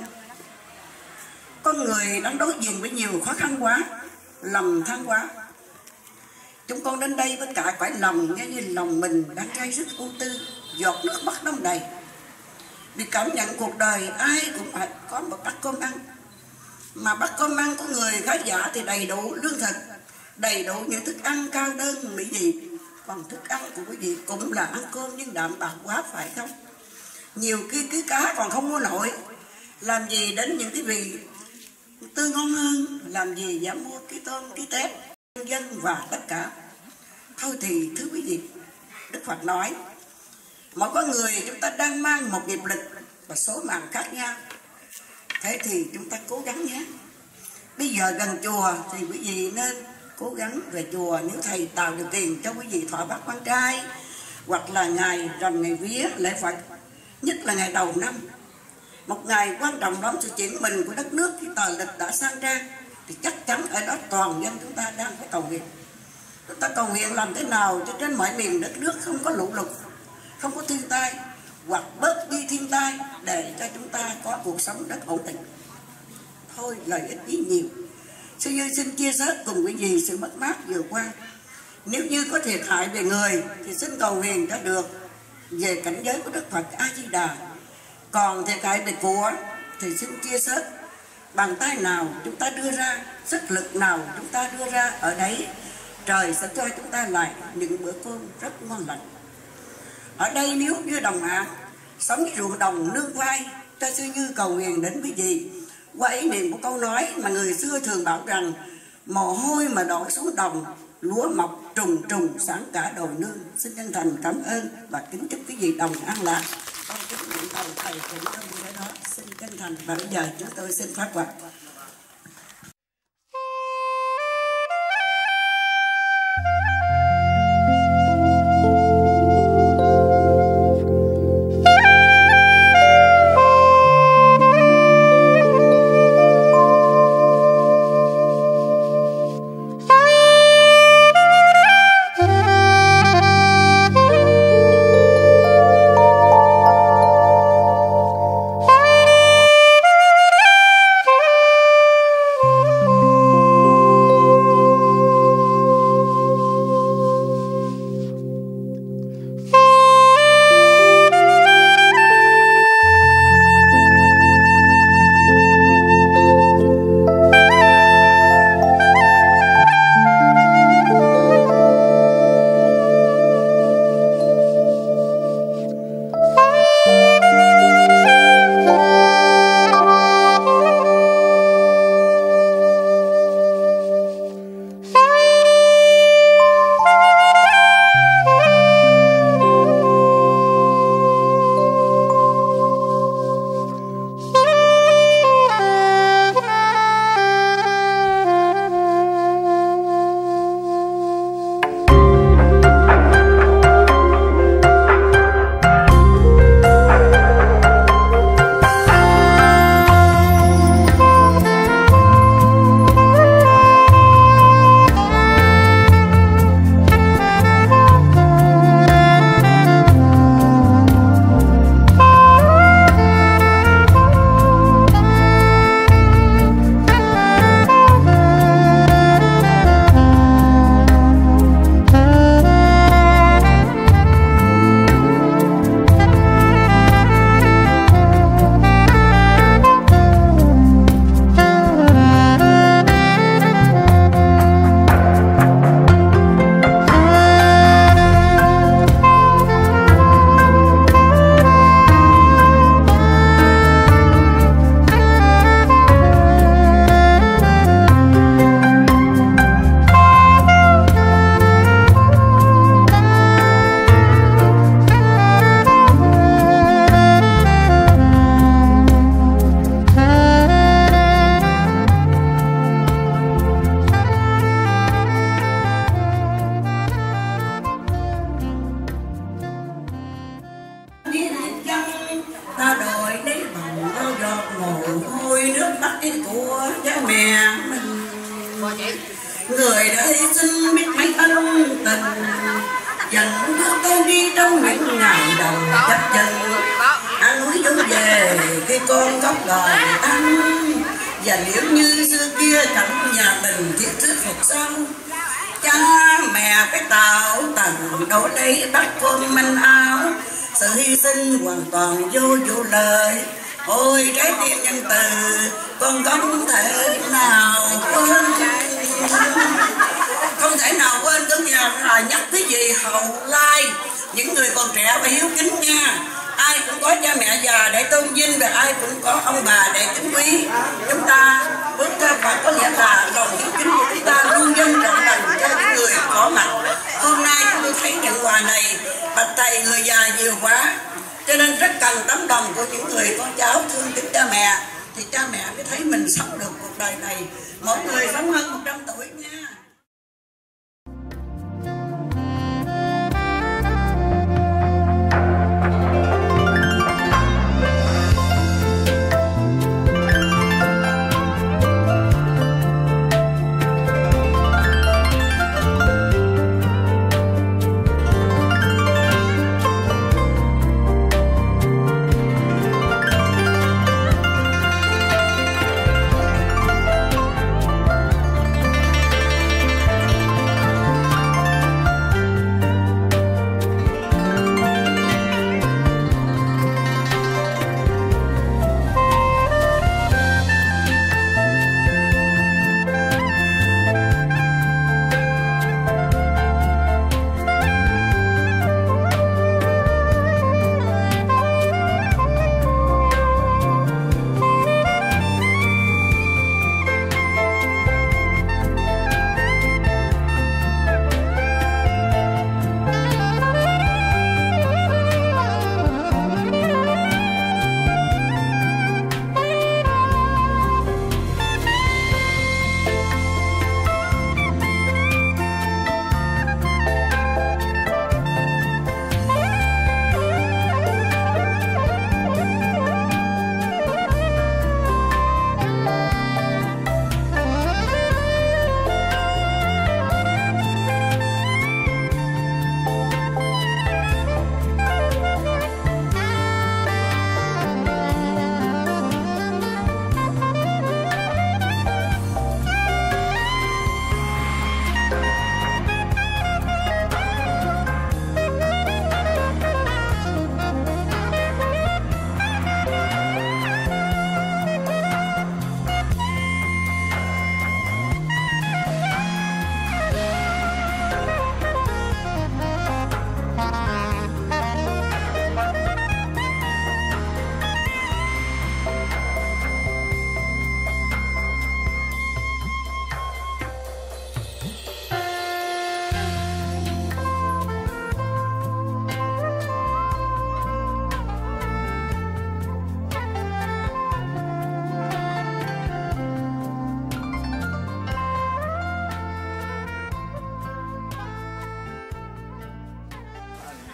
con người đang đối diện với nhiều khó khăn quá, lầm than quá. Chúng con đến đây với cả cõi lòng nghe như lòng mình đang gai rứt ưu tư, giọt nước mắt đong đầy. Vì cảm nhận cuộc đời ai cũng phải có một bát cơm ăn, mà bát cơm ăn của người khá giả thì đầy đủ lương thực, đầy đủ những thức ăn cao đơn mỹ vị. Còn thức ăn của quý vị cũng là ăn cơm nhưng đạm bạc quá, phải không? Nhiều khi cái cá còn không mua nổi, làm gì đến những cái vị tươi ngon hơn, làm gì dám mua cái tôm, cái tép, dân và tất cả. Thôi thì thưa quý vị, Đức Phật nói mỗi con người chúng ta đang mang một nghiệp lực và số mạng khác nhau. Thế thì chúng ta cố gắng nhé. Bây giờ gần chùa thì quý vị nên cố gắng về chùa. Nếu thầy tạo điều kiện cho quý vị thọ bát quan trai, hoặc là ngày rằm ngày vía lễ Phật, nhất là ngày đầu năm, một ngày quan trọng lắm sự chuyển mình của đất nước, khi tờ lịch đã sang trang, thì chắc chắn ở đó toàn dân chúng ta đang phải cầu nguyện. Chúng ta cầu nguyện làm thế nào cho trên mọi miền đất nước không có lũ lụt, không có thiên tai, hoặc bớt đi thiên tai để cho chúng ta có cuộc sống rất ổn định. Thôi lời ít ý nhiều, Sư Như xin chia sẻ cùng quý vị sự mất mát vừa qua. Nếu như có thiệt hại về người thì xin cầu nguyện đã được về cảnh giới của Đức Phật A Di Đà. Còn thiệt hại về của thì xin chia sẻ, bàn tay nào chúng ta đưa ra, sức lực nào chúng ta đưa ra, ở đấy trời sẽ cho chúng ta lại những bữa cơm rất ngon lành. Ở đây nếu như đồng ạ sống ruộng đồng nương vai, cho Sư Như cầu nguyện đến quý vị qua ý niệm của câu nói mà người xưa thường bảo rằng mồ hôi mà đổ xuống đồng, lúa mọc trùng trùng sáng cả đồi nương. Xin chân thành cảm ơn và kính chúc quý vị đồng an lạc. Con kính nguyện cầu thầy cũng ơn cái đó. Xin chân thành và bây giờ chúng tôi xin phát quạt. Người đã hy sinh biết mấy ân tình, dần đưa con đi trong những ngày đầu chấp chân. Ăn núi đứng về khi con khóc đòi ăn, và nếu như xưa kia cảnh nhà mình thiết trước Phật sao, cha mẹ phải tạo tầng đổ lấy bắt con manh áo. Sự hy sinh hoàn toàn vô vụ lời, ôi trái tim nhân từ con không thể nào quên. Không thể nào quên tất nhà là nhắc cái gì hậu lai. Những người còn trẻ phải hiếu kính nha. Ai cũng có cha mẹ già để tôn vinh, và ai cũng có ông bà để kính quý. Chúng ta bước ra và có nghĩa là lòng hiếu kính của chúng ta luôn dân trọng lành cho những người có mặt. Hôm nay chúng tôi thấy nhận quà này, bạch thầy người già nhiều quá, cho nên rất cần tấm lòng của những người con cháu thương kính cha mẹ, thì cha mẹ mới thấy mình sống được cuộc đời này. Mỗi người sống hơn một trăm tuổi nha.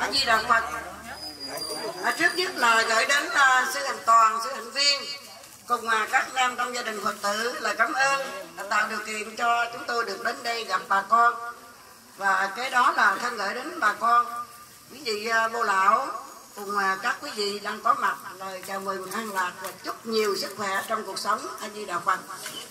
A Di Đà Phật. À, trước nhất là gửi đến uh, sư hành toàn, sư hành viên cùng uh, các nam trong gia đình Phật tử là cảm ơn đã tạo điều kiện cho chúng tôi được đến đây gặp bà con. Và cái đó là thân gửi đến bà con, quý vị uh, vô lão cùng uh, các quý vị đang có mặt, lời chào mừng an lạc và chúc nhiều sức khỏe trong cuộc sống. A Di Đà Phật.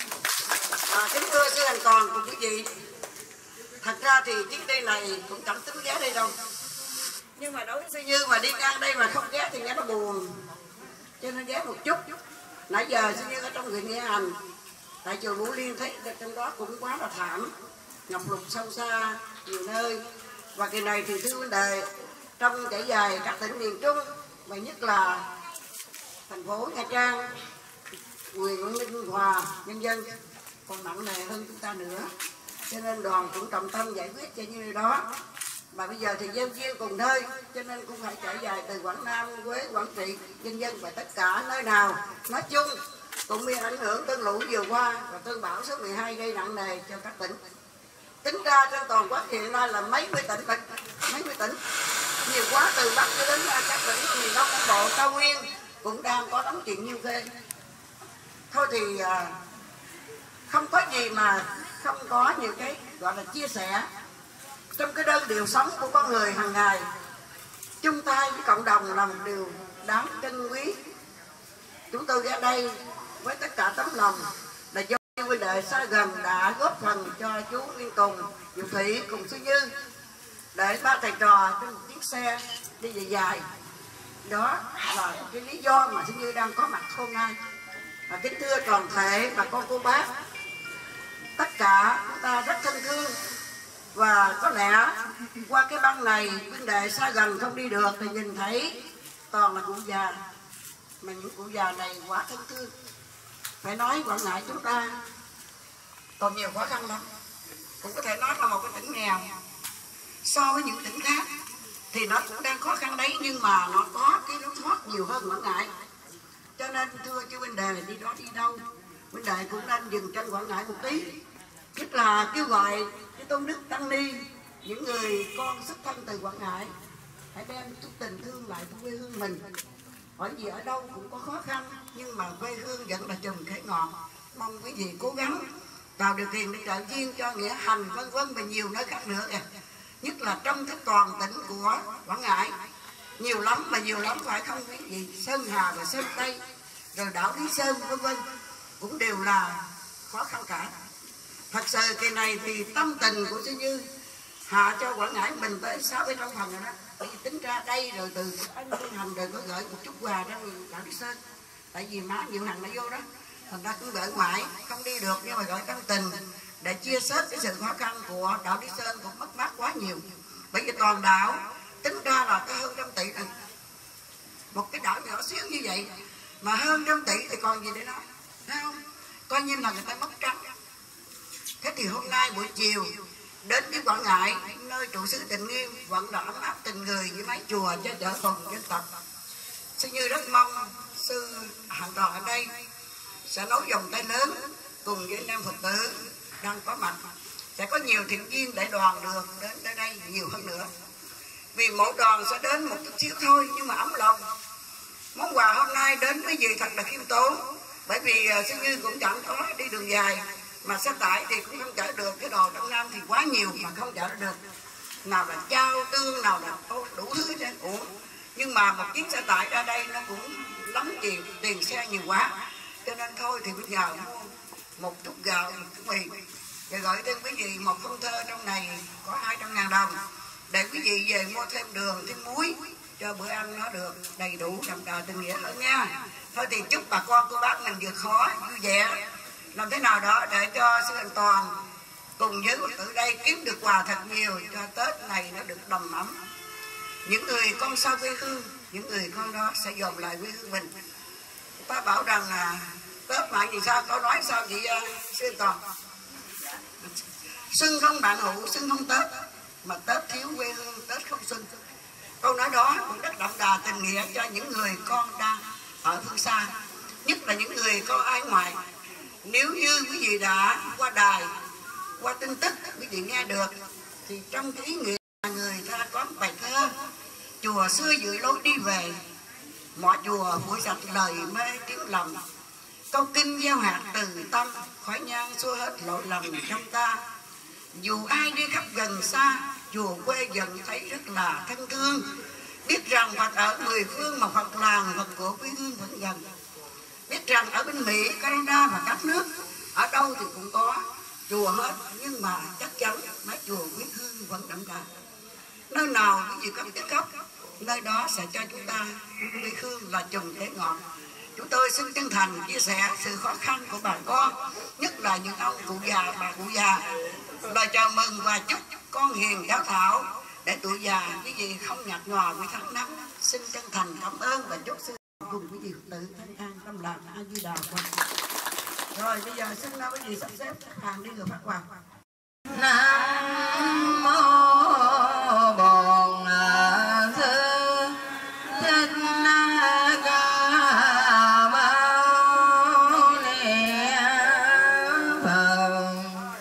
À, kính thưa sư hành toàn cùng quý vị, thật ra thì chuyến đi này cũng chẳng tính ghé đây đâu, nhưng mà đối với sư Như mà đi ngang đây mà không ghé thì nghe nó buồn, cho nên ghé một chút. Nãy giờ sư Như ở trong huyện Nghĩa Hành tại chùa Vũ Liên thấy trong đó cũng quá là thảm, ngập lụt sâu xa nhiều nơi. Và kỳ này thì thưa vấn đề trong trải dài các tỉnh miền Trung và nhất là thành phố Nha Trang, huyện Ninh Hòa, nhân dân còn nặng nề hơn chúng ta nữa, cho nên đoàn cũng trọng tâm giải quyết cho như đó. Mà bây giờ thì gieo duyên cùng nơi, cho nên cũng phải trải dài từ Quảng Nam, Quế, Quảng Trị, nhân dân và tất cả nơi nào nói chung cũng bị ảnh hưởng cơn lũ vừa qua và cơn bão số mười hai gây nặng nề cho các tỉnh. Tính ra trên toàn quốc hiện nay là mấy mươi tỉnh, mấy mươi tỉnh, nhiều quá, từ Bắc cho đến các tỉnh miền Đông Nam Bộ, cao nguyên cũng đang có lắm chuyện như thế. Thôi thì không có gì mà không có những cái gọi là chia sẻ trong cái đơn điều sống của con người hàng ngày. Chung tay với cộng đồng là một điều đáng trân quý. Chúng tôi ra đây với tất cả tấm lòng là do huynh đệ xa gần đã góp phần cho chú Nguyên Tùng, Diệu Thủy cùng sư Như để ba thầy trò trên một chiếc xe đi về dài. Đó là cái lý do mà sư Như đang có mặt hôm nay. Và kính thưa toàn thể bà con cô bác, tất cả chúng ta rất thân thương. Và có lẽ qua cái băng này huynh đệ xa gần không đi được thì nhìn thấy toàn là cụ già, mà những cụ già này quá thân thương. Phải nói Quảng Ngãi chúng ta còn nhiều khó khăn lắm, cũng có thể nói là một cái tỉnh nghèo so với những tỉnh khác thì nó cũng đang khó khăn đấy, nhưng mà nó có cái lối thoát nhiều hơn Quảng Ngãi. Cho nên thưa chú huynh đệ, đi đó đi đâu huynh đệ cũng nên dừng chân Quảng Ngãi một tí, tức là kêu gọi cái tôn đức tăng ni, những người con xuất thân từ Quảng Ngãi hãy đem chút tình thương lại của quê hương mình. Bởi vì ở đâu cũng có khó khăn, nhưng mà quê hương vẫn là chùm khế ngọt. Mong quý vị cố gắng tạo điều kiện để trợ duyên cho Nghĩa Hành vân vân và nhiều nơi khác nữa kìa. Nhất là trong cái toàn tỉnh của Quảng Ngãi nhiều lắm, mà nhiều lắm phải không quý vị? Sơn Hà và Sơn Tây, rồi đảo Lý Sơn vân vân cũng đều là khó khăn cả. Thật sự kỳ này thì tâm tình của sư Như hạ cho Quảng Ngãi mình tới sáu mươi trong phần rồi đó. Bởi vì tính ra đây rồi từ anh Phương Hành rồi có gửi một chút quà ra đảo Lý Sơn, tại vì má nhiều hàng nó vô đó, thành ra cứ gửi ngoại không đi được, nhưng mà gửi tâm tình để chia sớt cái sự khó khăn của đảo Lý Sơn cũng mất mát quá nhiều. Bởi vì toàn đảo tính ra là có hơn trăm tỷ này, một cái đảo nhỏ xíu như vậy mà hơn trăm tỷ thì còn gì để nói, thấy không? Coi như là người ta mất trắng. Thế thì hôm nay buổi chiều đến với Quảng Ngãi, nơi trụ xứ Tịnh Nghiêm, vận động ấm áp tình người với mấy chùa cho đỡ cùng dân tộc. Sư Như rất mong sư Hành Toàn ở đây sẽ nối vòng tay lớn cùng với anh em Phật tử đang có mặt, sẽ có nhiều thiện duyên để đoàn được đến tới đây nhiều hơn nữa. Vì mỗi đoàn sẽ đến một chút xíu thôi, nhưng mà ấm lòng. Món quà hôm nay đến với gì thật là khiêm tốn, bởi vì uh, sư Như cũng chẳng có đi đường dài, mà xe tải thì cũng không chở được, cái đồ trong Nam thì quá nhiều mà không chở được. Nào là chao tương, nào là đủ thứ trên ủa. Nhưng mà một chiếc xe tải ra đây nó cũng lắm tiền, tiền xe nhiều quá. Cho nên thôi thì bây giờ mua một chút gạo, một chút mì, rồi gọi thêm quý vị một phong thơ trong này có hai trăm ngàn đồng, để quý vị về mua thêm đường, thêm muối cho bữa ăn nó được đầy đủ, đậm đà tình nghĩa hơn nha. Thôi thì chúc bà con cô bác mình vượt khó, vui vẻ, làm thế nào đó để cho sư Hành Toàn cùng với Phật tử đây kiếm được quà thật nhiều cho Tết này nó được đầm ấm. Những người con xa quê hương, những người con đó sẽ dồn lại quê hương mình. Ta bảo rằng là Tết mà gì sao, có nói sao chị uh, sư Hành Toàn? Xuân không bạn hữu, xuân không Tết, mà Tết thiếu quê hương, Tết không xuân. Câu nói đó cũng rất đậm đà tình nghĩa cho những người con đang ở phương xa, nhất là những người con ai ngoại. Nếu như quý vị đã qua đài, qua tin tức quý vị nghe được, thì trong cái ý nghĩa người ta có một bài thơ chùa xưa giữ lối đi về, mọi chùa phủi sạch lời mê tiếng lầm. Câu kinh gieo hạt từ tâm, khói nhang xua hết lỗi lầm trong ta. Dù ai đi khắp gần xa, chùa quê dần thấy rất là thân thương. Biết rằng Phật ở mười phương mà Phật làng, Phật của quê hương vẫn gần. Biết rằng ở bên Mỹ, Canada và các nước, ở đâu thì cũng có chùa hết, nhưng mà chắc chắn mấy chùa quê hương vẫn đậm đà. Nơi nào cái gì cấp cái cấp, nơi đó sẽ cho chúng ta quê hương là chùm thế ngọn. Chúng tôi xin chân thành chia sẻ sự khó khăn của bà con, nhất là những ông cụ già, bà cụ già. Lời chào mừng và chúc con hiền giáo thảo để tuổi già cái gì không nhạt nhòa với tháng năm. Xin chân thành cảm ơn và chúc sư cùng quý vị Phật tử thanh an tâm lạc A Di Đà Phật. Rồi bây giờ xin quý vị sắp xếp các hàng đi người phát quà. Nam mô Bổn Sư Thích Ca Mâu Ni Phật.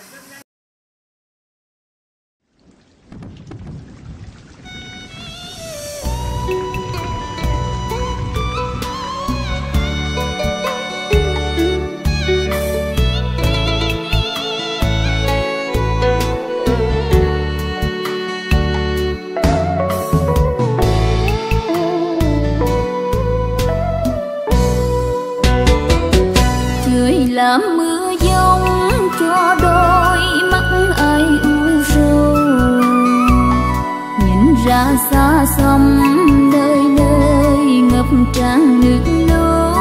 Làm mưa giông cho đôi mắt ai u sầu, nhìn ra xa xăm nơi nơi ngập tràn nước lũ.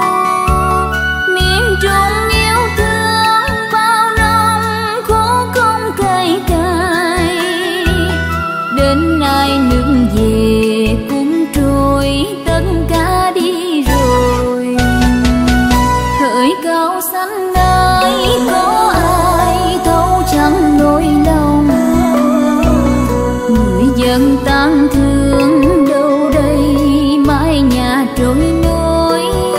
Miền Trung yêu thương bao năm khổ không cay cay, đến nay nước về cũng trôi tất cả đi rồi. Khởi cao xanh nơi có ai thấu chẳng nỗi lòng, người dân tang thương đâu đây mái nhà trôi nổi.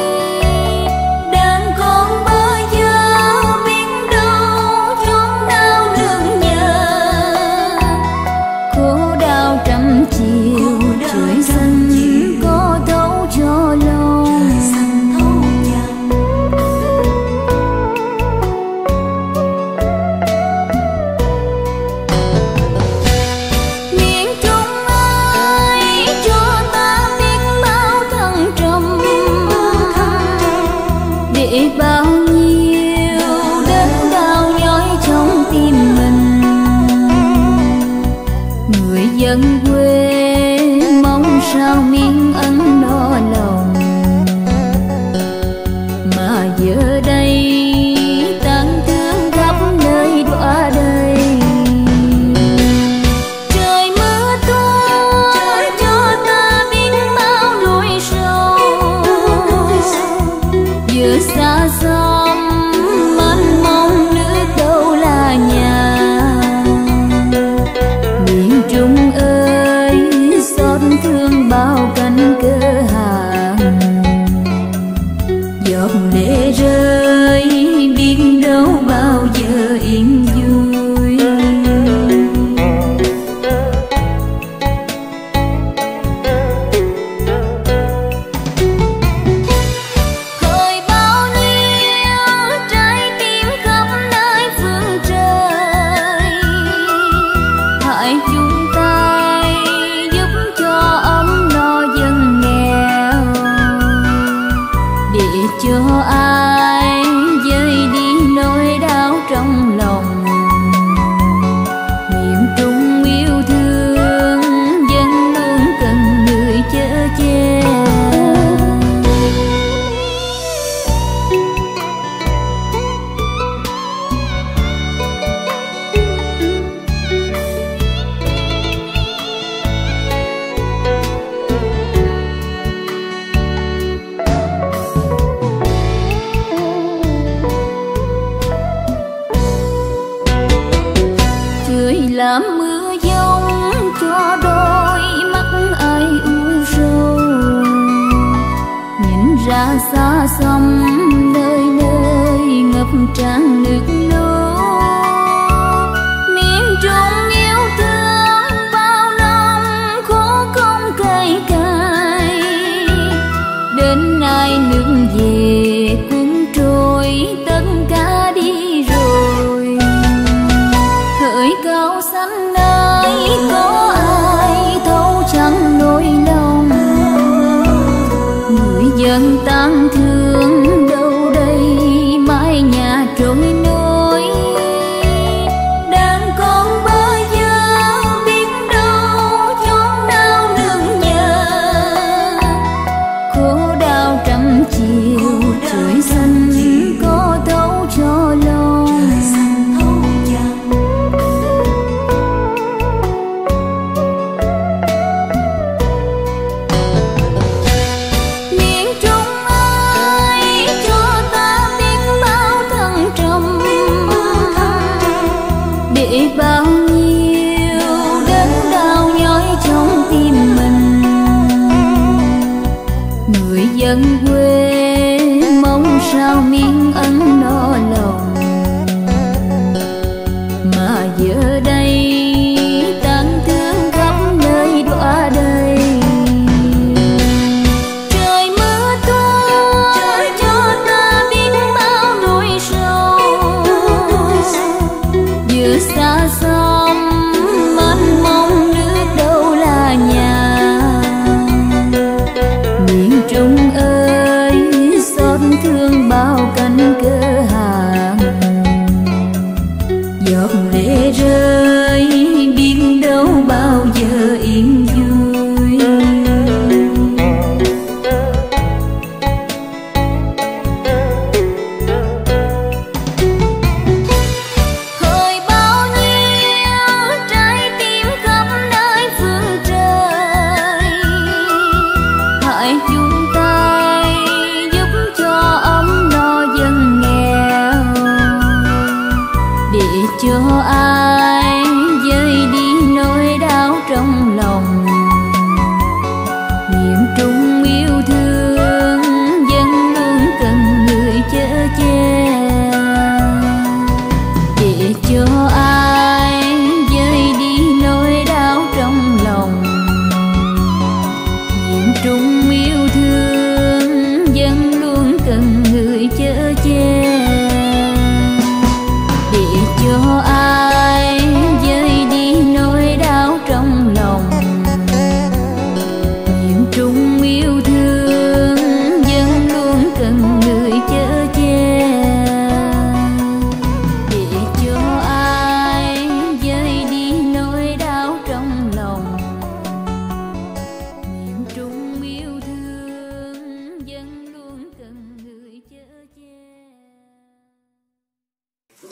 Đang còn bơ vơ biết đâu chốn nào nương nhờ, khổ đau trăm chiều trời xanh có thấu cho lòng. Bao nhiêu đớn đau nhói trong tim mình, người dân quê mong sao miếng ăn no lòng, mà giờ đây tang thương khắp nơi đọa đầy. Trời mưa tuôn cho ta biết bao nỗi sầu, vừa xa xăm mênh mông nước đâu là nhà. Miền Trung ơi xót thương bao cánh cơ hàng, giọt lệ rơi biết đâu bao giờ yên vui. Cho ai vơi đi nỗi đau trong lòng, miền Trung yêu thương vẫn luôn cần người chở che. Làm mưa giông cho đôi mắt ai u sầu, nhìn ra xa xăm nơi nơi ngập tràn nước lũ. Miền Trung yêu thương bao năm khổ không cay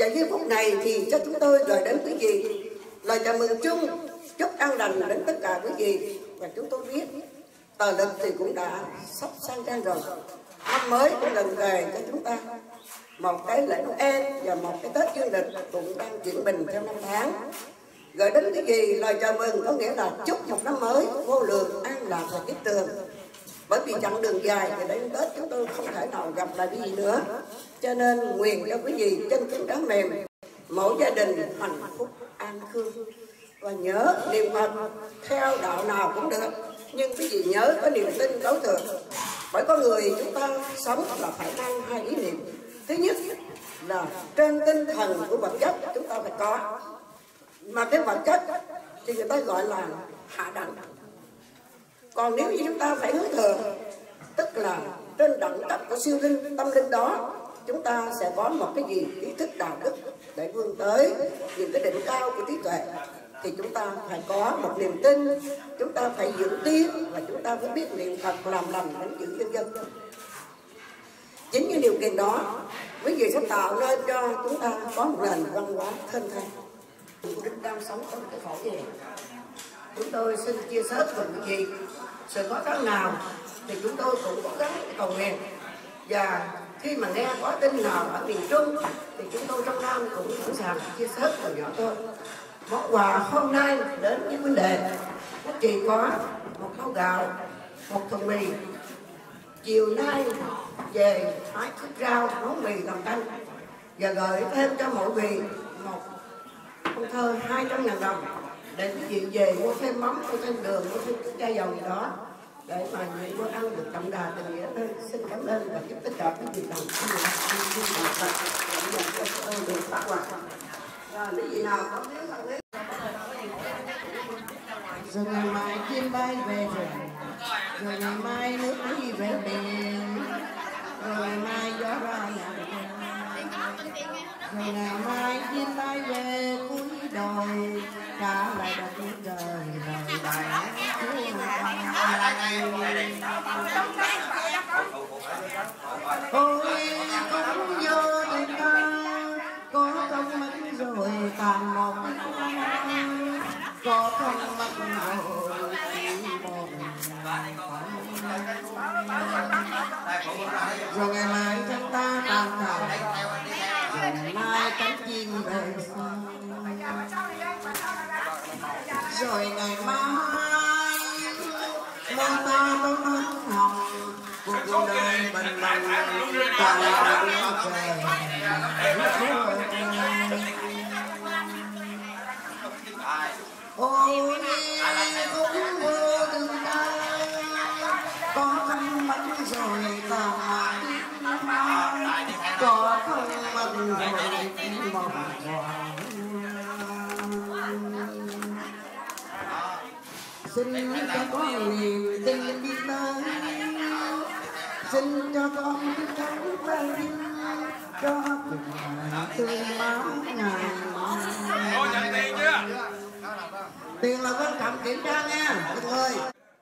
Và giây phút này thì cho chúng tôi gửi đến quý vị lời chào mừng chung, chúc an lành đến tất cả quý vị. Và chúng tôi biết tờ lịch thì cũng đã sắp sang trang rồi, năm mới cũng gần về cho chúng ta, một cái lễ Noel và một cái Tết dương lịch cũng đang chuyển bình theo năm tháng. Gửi đến quý vị lời chào mừng có nghĩa là chúc một năm mới vô lượng an lạc và kiết tường. Bởi vì chặng đường dài thì đến Tết chúng tôi không thể nào gặp lại cái gì nữa, cho nên nguyện cho quý vị chân cứng đá mềm, mỗi gia đình hạnh phúc an khương. Và nhớ niệm Phật theo đạo nào cũng được, nhưng quý vị nhớ có niềm tin đối tượng. Bởi con người chúng ta sống là phải mang hai ý niệm. Thứ nhất là trên tinh thần của vật chất chúng ta phải có, mà cái vật chất thì người ta gọi là hạ đẳng. Còn nếu như chúng ta phải hướng thượng, tức là trên đẳng cấp của siêu linh tâm linh đó, chúng ta sẽ có một cái gì ý thức đạo đức để vươn tới những cái đỉnh cao của trí tuệ. Thì chúng ta phải có một niềm tin, chúng ta phải giữ tiếng, và chúng ta phải biết niệm Phật làm lành đến giữ nhân dân. Chính những điều kiện đó, quý vị sẽ tạo nên cho chúng ta có một nền văn hóa thân thang. Đức đang sống trong cái khổ gì? Chúng tôi xin chia sẻ với quý vị sự khó khăn nào thì chúng tôi cũng cố gắng cầu nguyện. Và khi mà nghe có tin nào ở miền Trung thì chúng tôi trong Nam cũng sẵn sàng chia sẻ với nhỏ tôi. Món quà hôm nay đến với vấn đề nó chỉ có một bao gạo, một thùng mì. Chiều nay về hái thức rau nấu mì làm canh, và gửi thêm cho mỗi vị một con thơ hai trăm ngàn đồng để quý vị về mua thêm mắm, mua thêm đường, mua thêm chai dầu gì đó để mà những bữa ăn được đậm đà tình nghĩa hơn. Xin cảm ơn và chúc tất cả quý vị đồng được phát quà. Rồi quý vị nào có biết không biết? Rồi ngày mai chim bay về rừng, rồi ngày mai nước đi về biển, rồi ngày mai gió ra nhà rừng, rồi ngày mai chim bay về cuối đồi, trả lại đất trời lời bài ôi cũng vô tình ta có công mất rồi tàn một, có công mất rồi chỉ một. Rồi ngày mai chúng ta tan thở, rồi ngày mai cánh chim về xa, rồi ngày mai mong ta có hân hồng cuộc đời bình bằng toàn là biển trời. Ôi cũng vô tình ta có không mất rồi ta có không mất rồi một xin cho con niềm tin biết tới, xin cho con biết thắng vang vinh cho tươi máu ngày. Tiền là quan trọng, kiểm tra nha mọi người.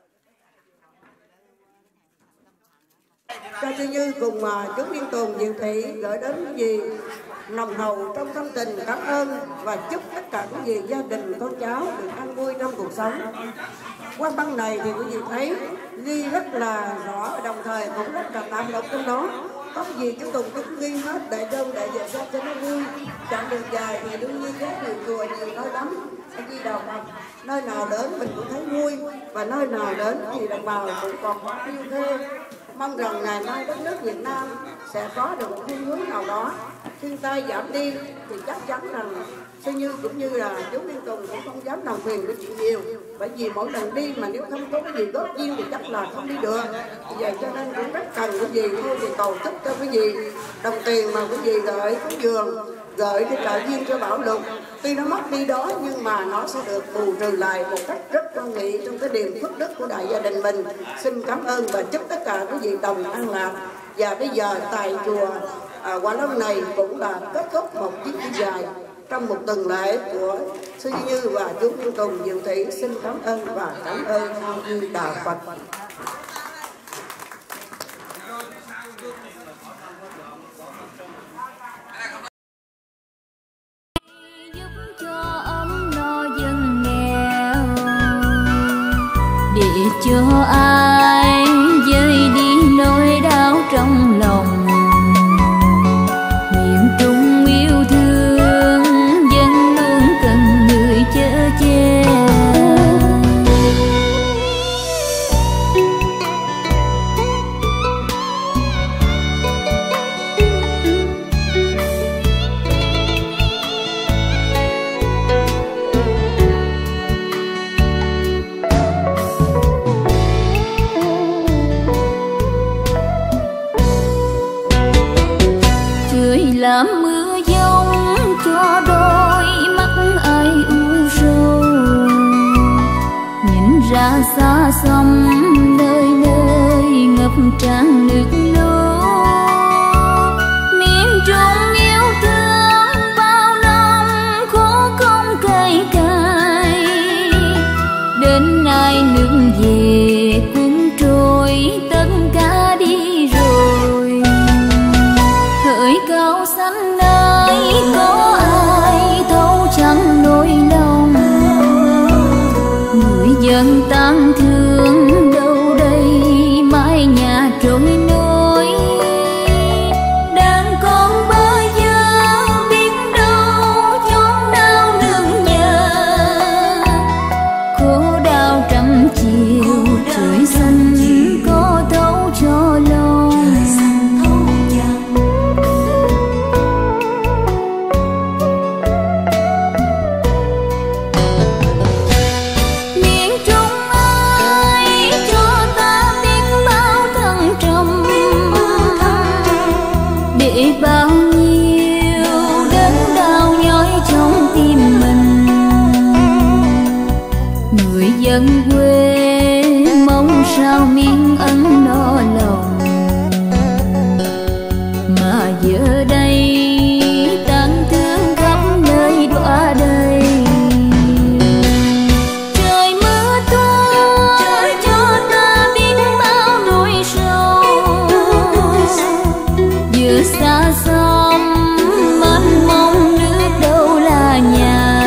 Cho Sư Như cùng chú Liên Tùng Diệu Thị gửi đến quý vị nồng hậu trong tâm tình cảm ơn và chúc tất cả quý vị gia đình con cháu được an vui trong cuộc sống. Qua băng này thì quý vị thấy ghi rất là rõ, đồng thời cũng rất là tạm độc trong đó. Có gì chú Tùng cũng ghi hết đại đơn đại diện ra cho nó vui. Chặng đường dài thì đương nhiên rất nhiều chùa nhiều nơi lắm. Anh đi đầu bằng nơi nào đến mình cũng thấy vui, và nơi nào đến thì đồng bào cũng còn có yêu thương. Mong rằng ngày mai đất nước Việt Nam sẽ có được một phương hướng nào đó, thiên tai giảm đi thì chắc chắn rằng Sư Như cũng như là chú Liên Tùng cũng không dám làm quyền với chị nhiều, bởi vì mỗi lần đi mà nếu không có cái gì góp duyên thì chắc là không đi được. Vì vậy cho nên cũng rất cần cái gì thôi thì cầu chúc cho cái gì đồng tiền mà cái gì gửi cúng dường, gửi cái trợ duyên cho Bảo Lục, tuy nó mất đi đó nhưng mà nó sẽ được bù trừ lại một cách rất quan nghị trong cái niềm phước đức của đại gia đình mình. Xin cảm ơn và chúc tất cả quý vị đồng an lạc. Và bây giờ tại chùa à, Quả Lâm này cũng là kết thúc một chuyến đi dài trong một tuần lễ của Sư Như và chú Liên Tùng Diệu Thị. Xin cảm ơn và cảm ơn A Di Đà Phật. cho ai vơi đi nỗi đau trong lòng. Miền Trung yêu thương vẫn luôn cần người chở che. Làm mưa giông cho đôi mắt ai u sầu, nhìn ra xa xăm nơi nơi ngập tràn nước lũ. Miền Trung yêu thương bao năm khó không cay cay, đến nay nước về cuốn trôi tất cả đi rồi. Hỡi cao xanh ơi, có ai thấu chẳng nỗi lòng, người dân tang thương đâu đây mái nhà trôi nổi. Đang còn bơ vơ biết đâu chốn nào nương nhờ, khổ đau trăm chiều trời xanh có thấu cho lòng. Để bao nhiêu đớn đau nhói trong tim mình, người dân quê mong sao miếng ân no lòng. Mà giờ đây tang thương khắp nơi đọa đầy. Trời mưa tuôn cho ta biết bao nỗi sầu, vừa xa xăm mênh mông nước đâu là nhà.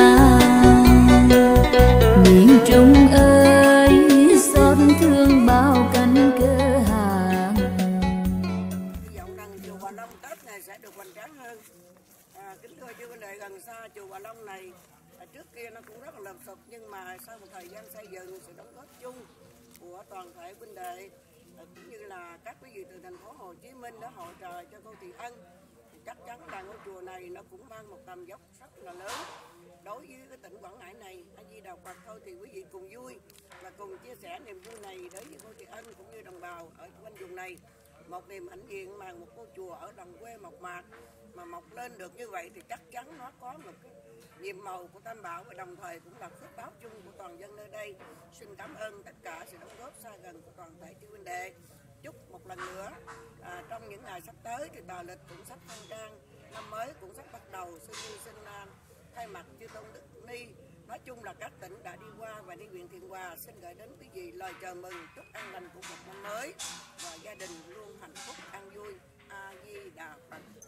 Miền Trung ơi, xót thương bao cánh cơ hàng. Hy vọng rằng chùa Hòa Long Tết này sẽ được hoành tráng hơn. À, kính thưa chư huynh đệ gần xa, chùa Hòa Long này à, trước kia nó cũng rất là lợp sụp, nhưng mà sau một thời gian xây dựng, sự đóng góp chung của toàn thể huynh đệ à, cũng như là các quý vị từ thành phố Hồ Chí Minh đã hỗ trợ cho cô Thị Ân, thì chắc chắn là ngôi chùa này nó cũng mang một tầm dốc rất là lớn đối với cái tỉnh Quảng Ngãi này. A Di Đà Phật. Thôi thì quý vị cùng vui và cùng chia sẻ niềm vui này đối với cô Thị Ân cũng như đồng bào ở quanh vùng này. Một niềm hãnh diện mà một ngôi chùa ở đồng quê mộc mạc mà mọc lên được như vậy thì chắc chắn nó có một cái nhiệm màu của Tam Bảo, và đồng thời cũng là phước báo chung của toàn dân nơi đây. Xin cảm ơn tất cả sự đóng góp xa gần của toàn thể chư huynh đệ. Chúc một lần nữa à, trong những ngày sắp tới thì tà lịch cũng sắp khang trang, năm mới cũng sắp bắt đầu. Sư Như xin uh, thay mặt chư tôn đức ni, nói chung là các tỉnh đã đi qua và đi huyện Thiện Hòa, xin gửi đến quý vị lời chào mừng, chúc an lành của một năm mới và gia đình luôn hạnh phúc an vui. A Di Đà Phật.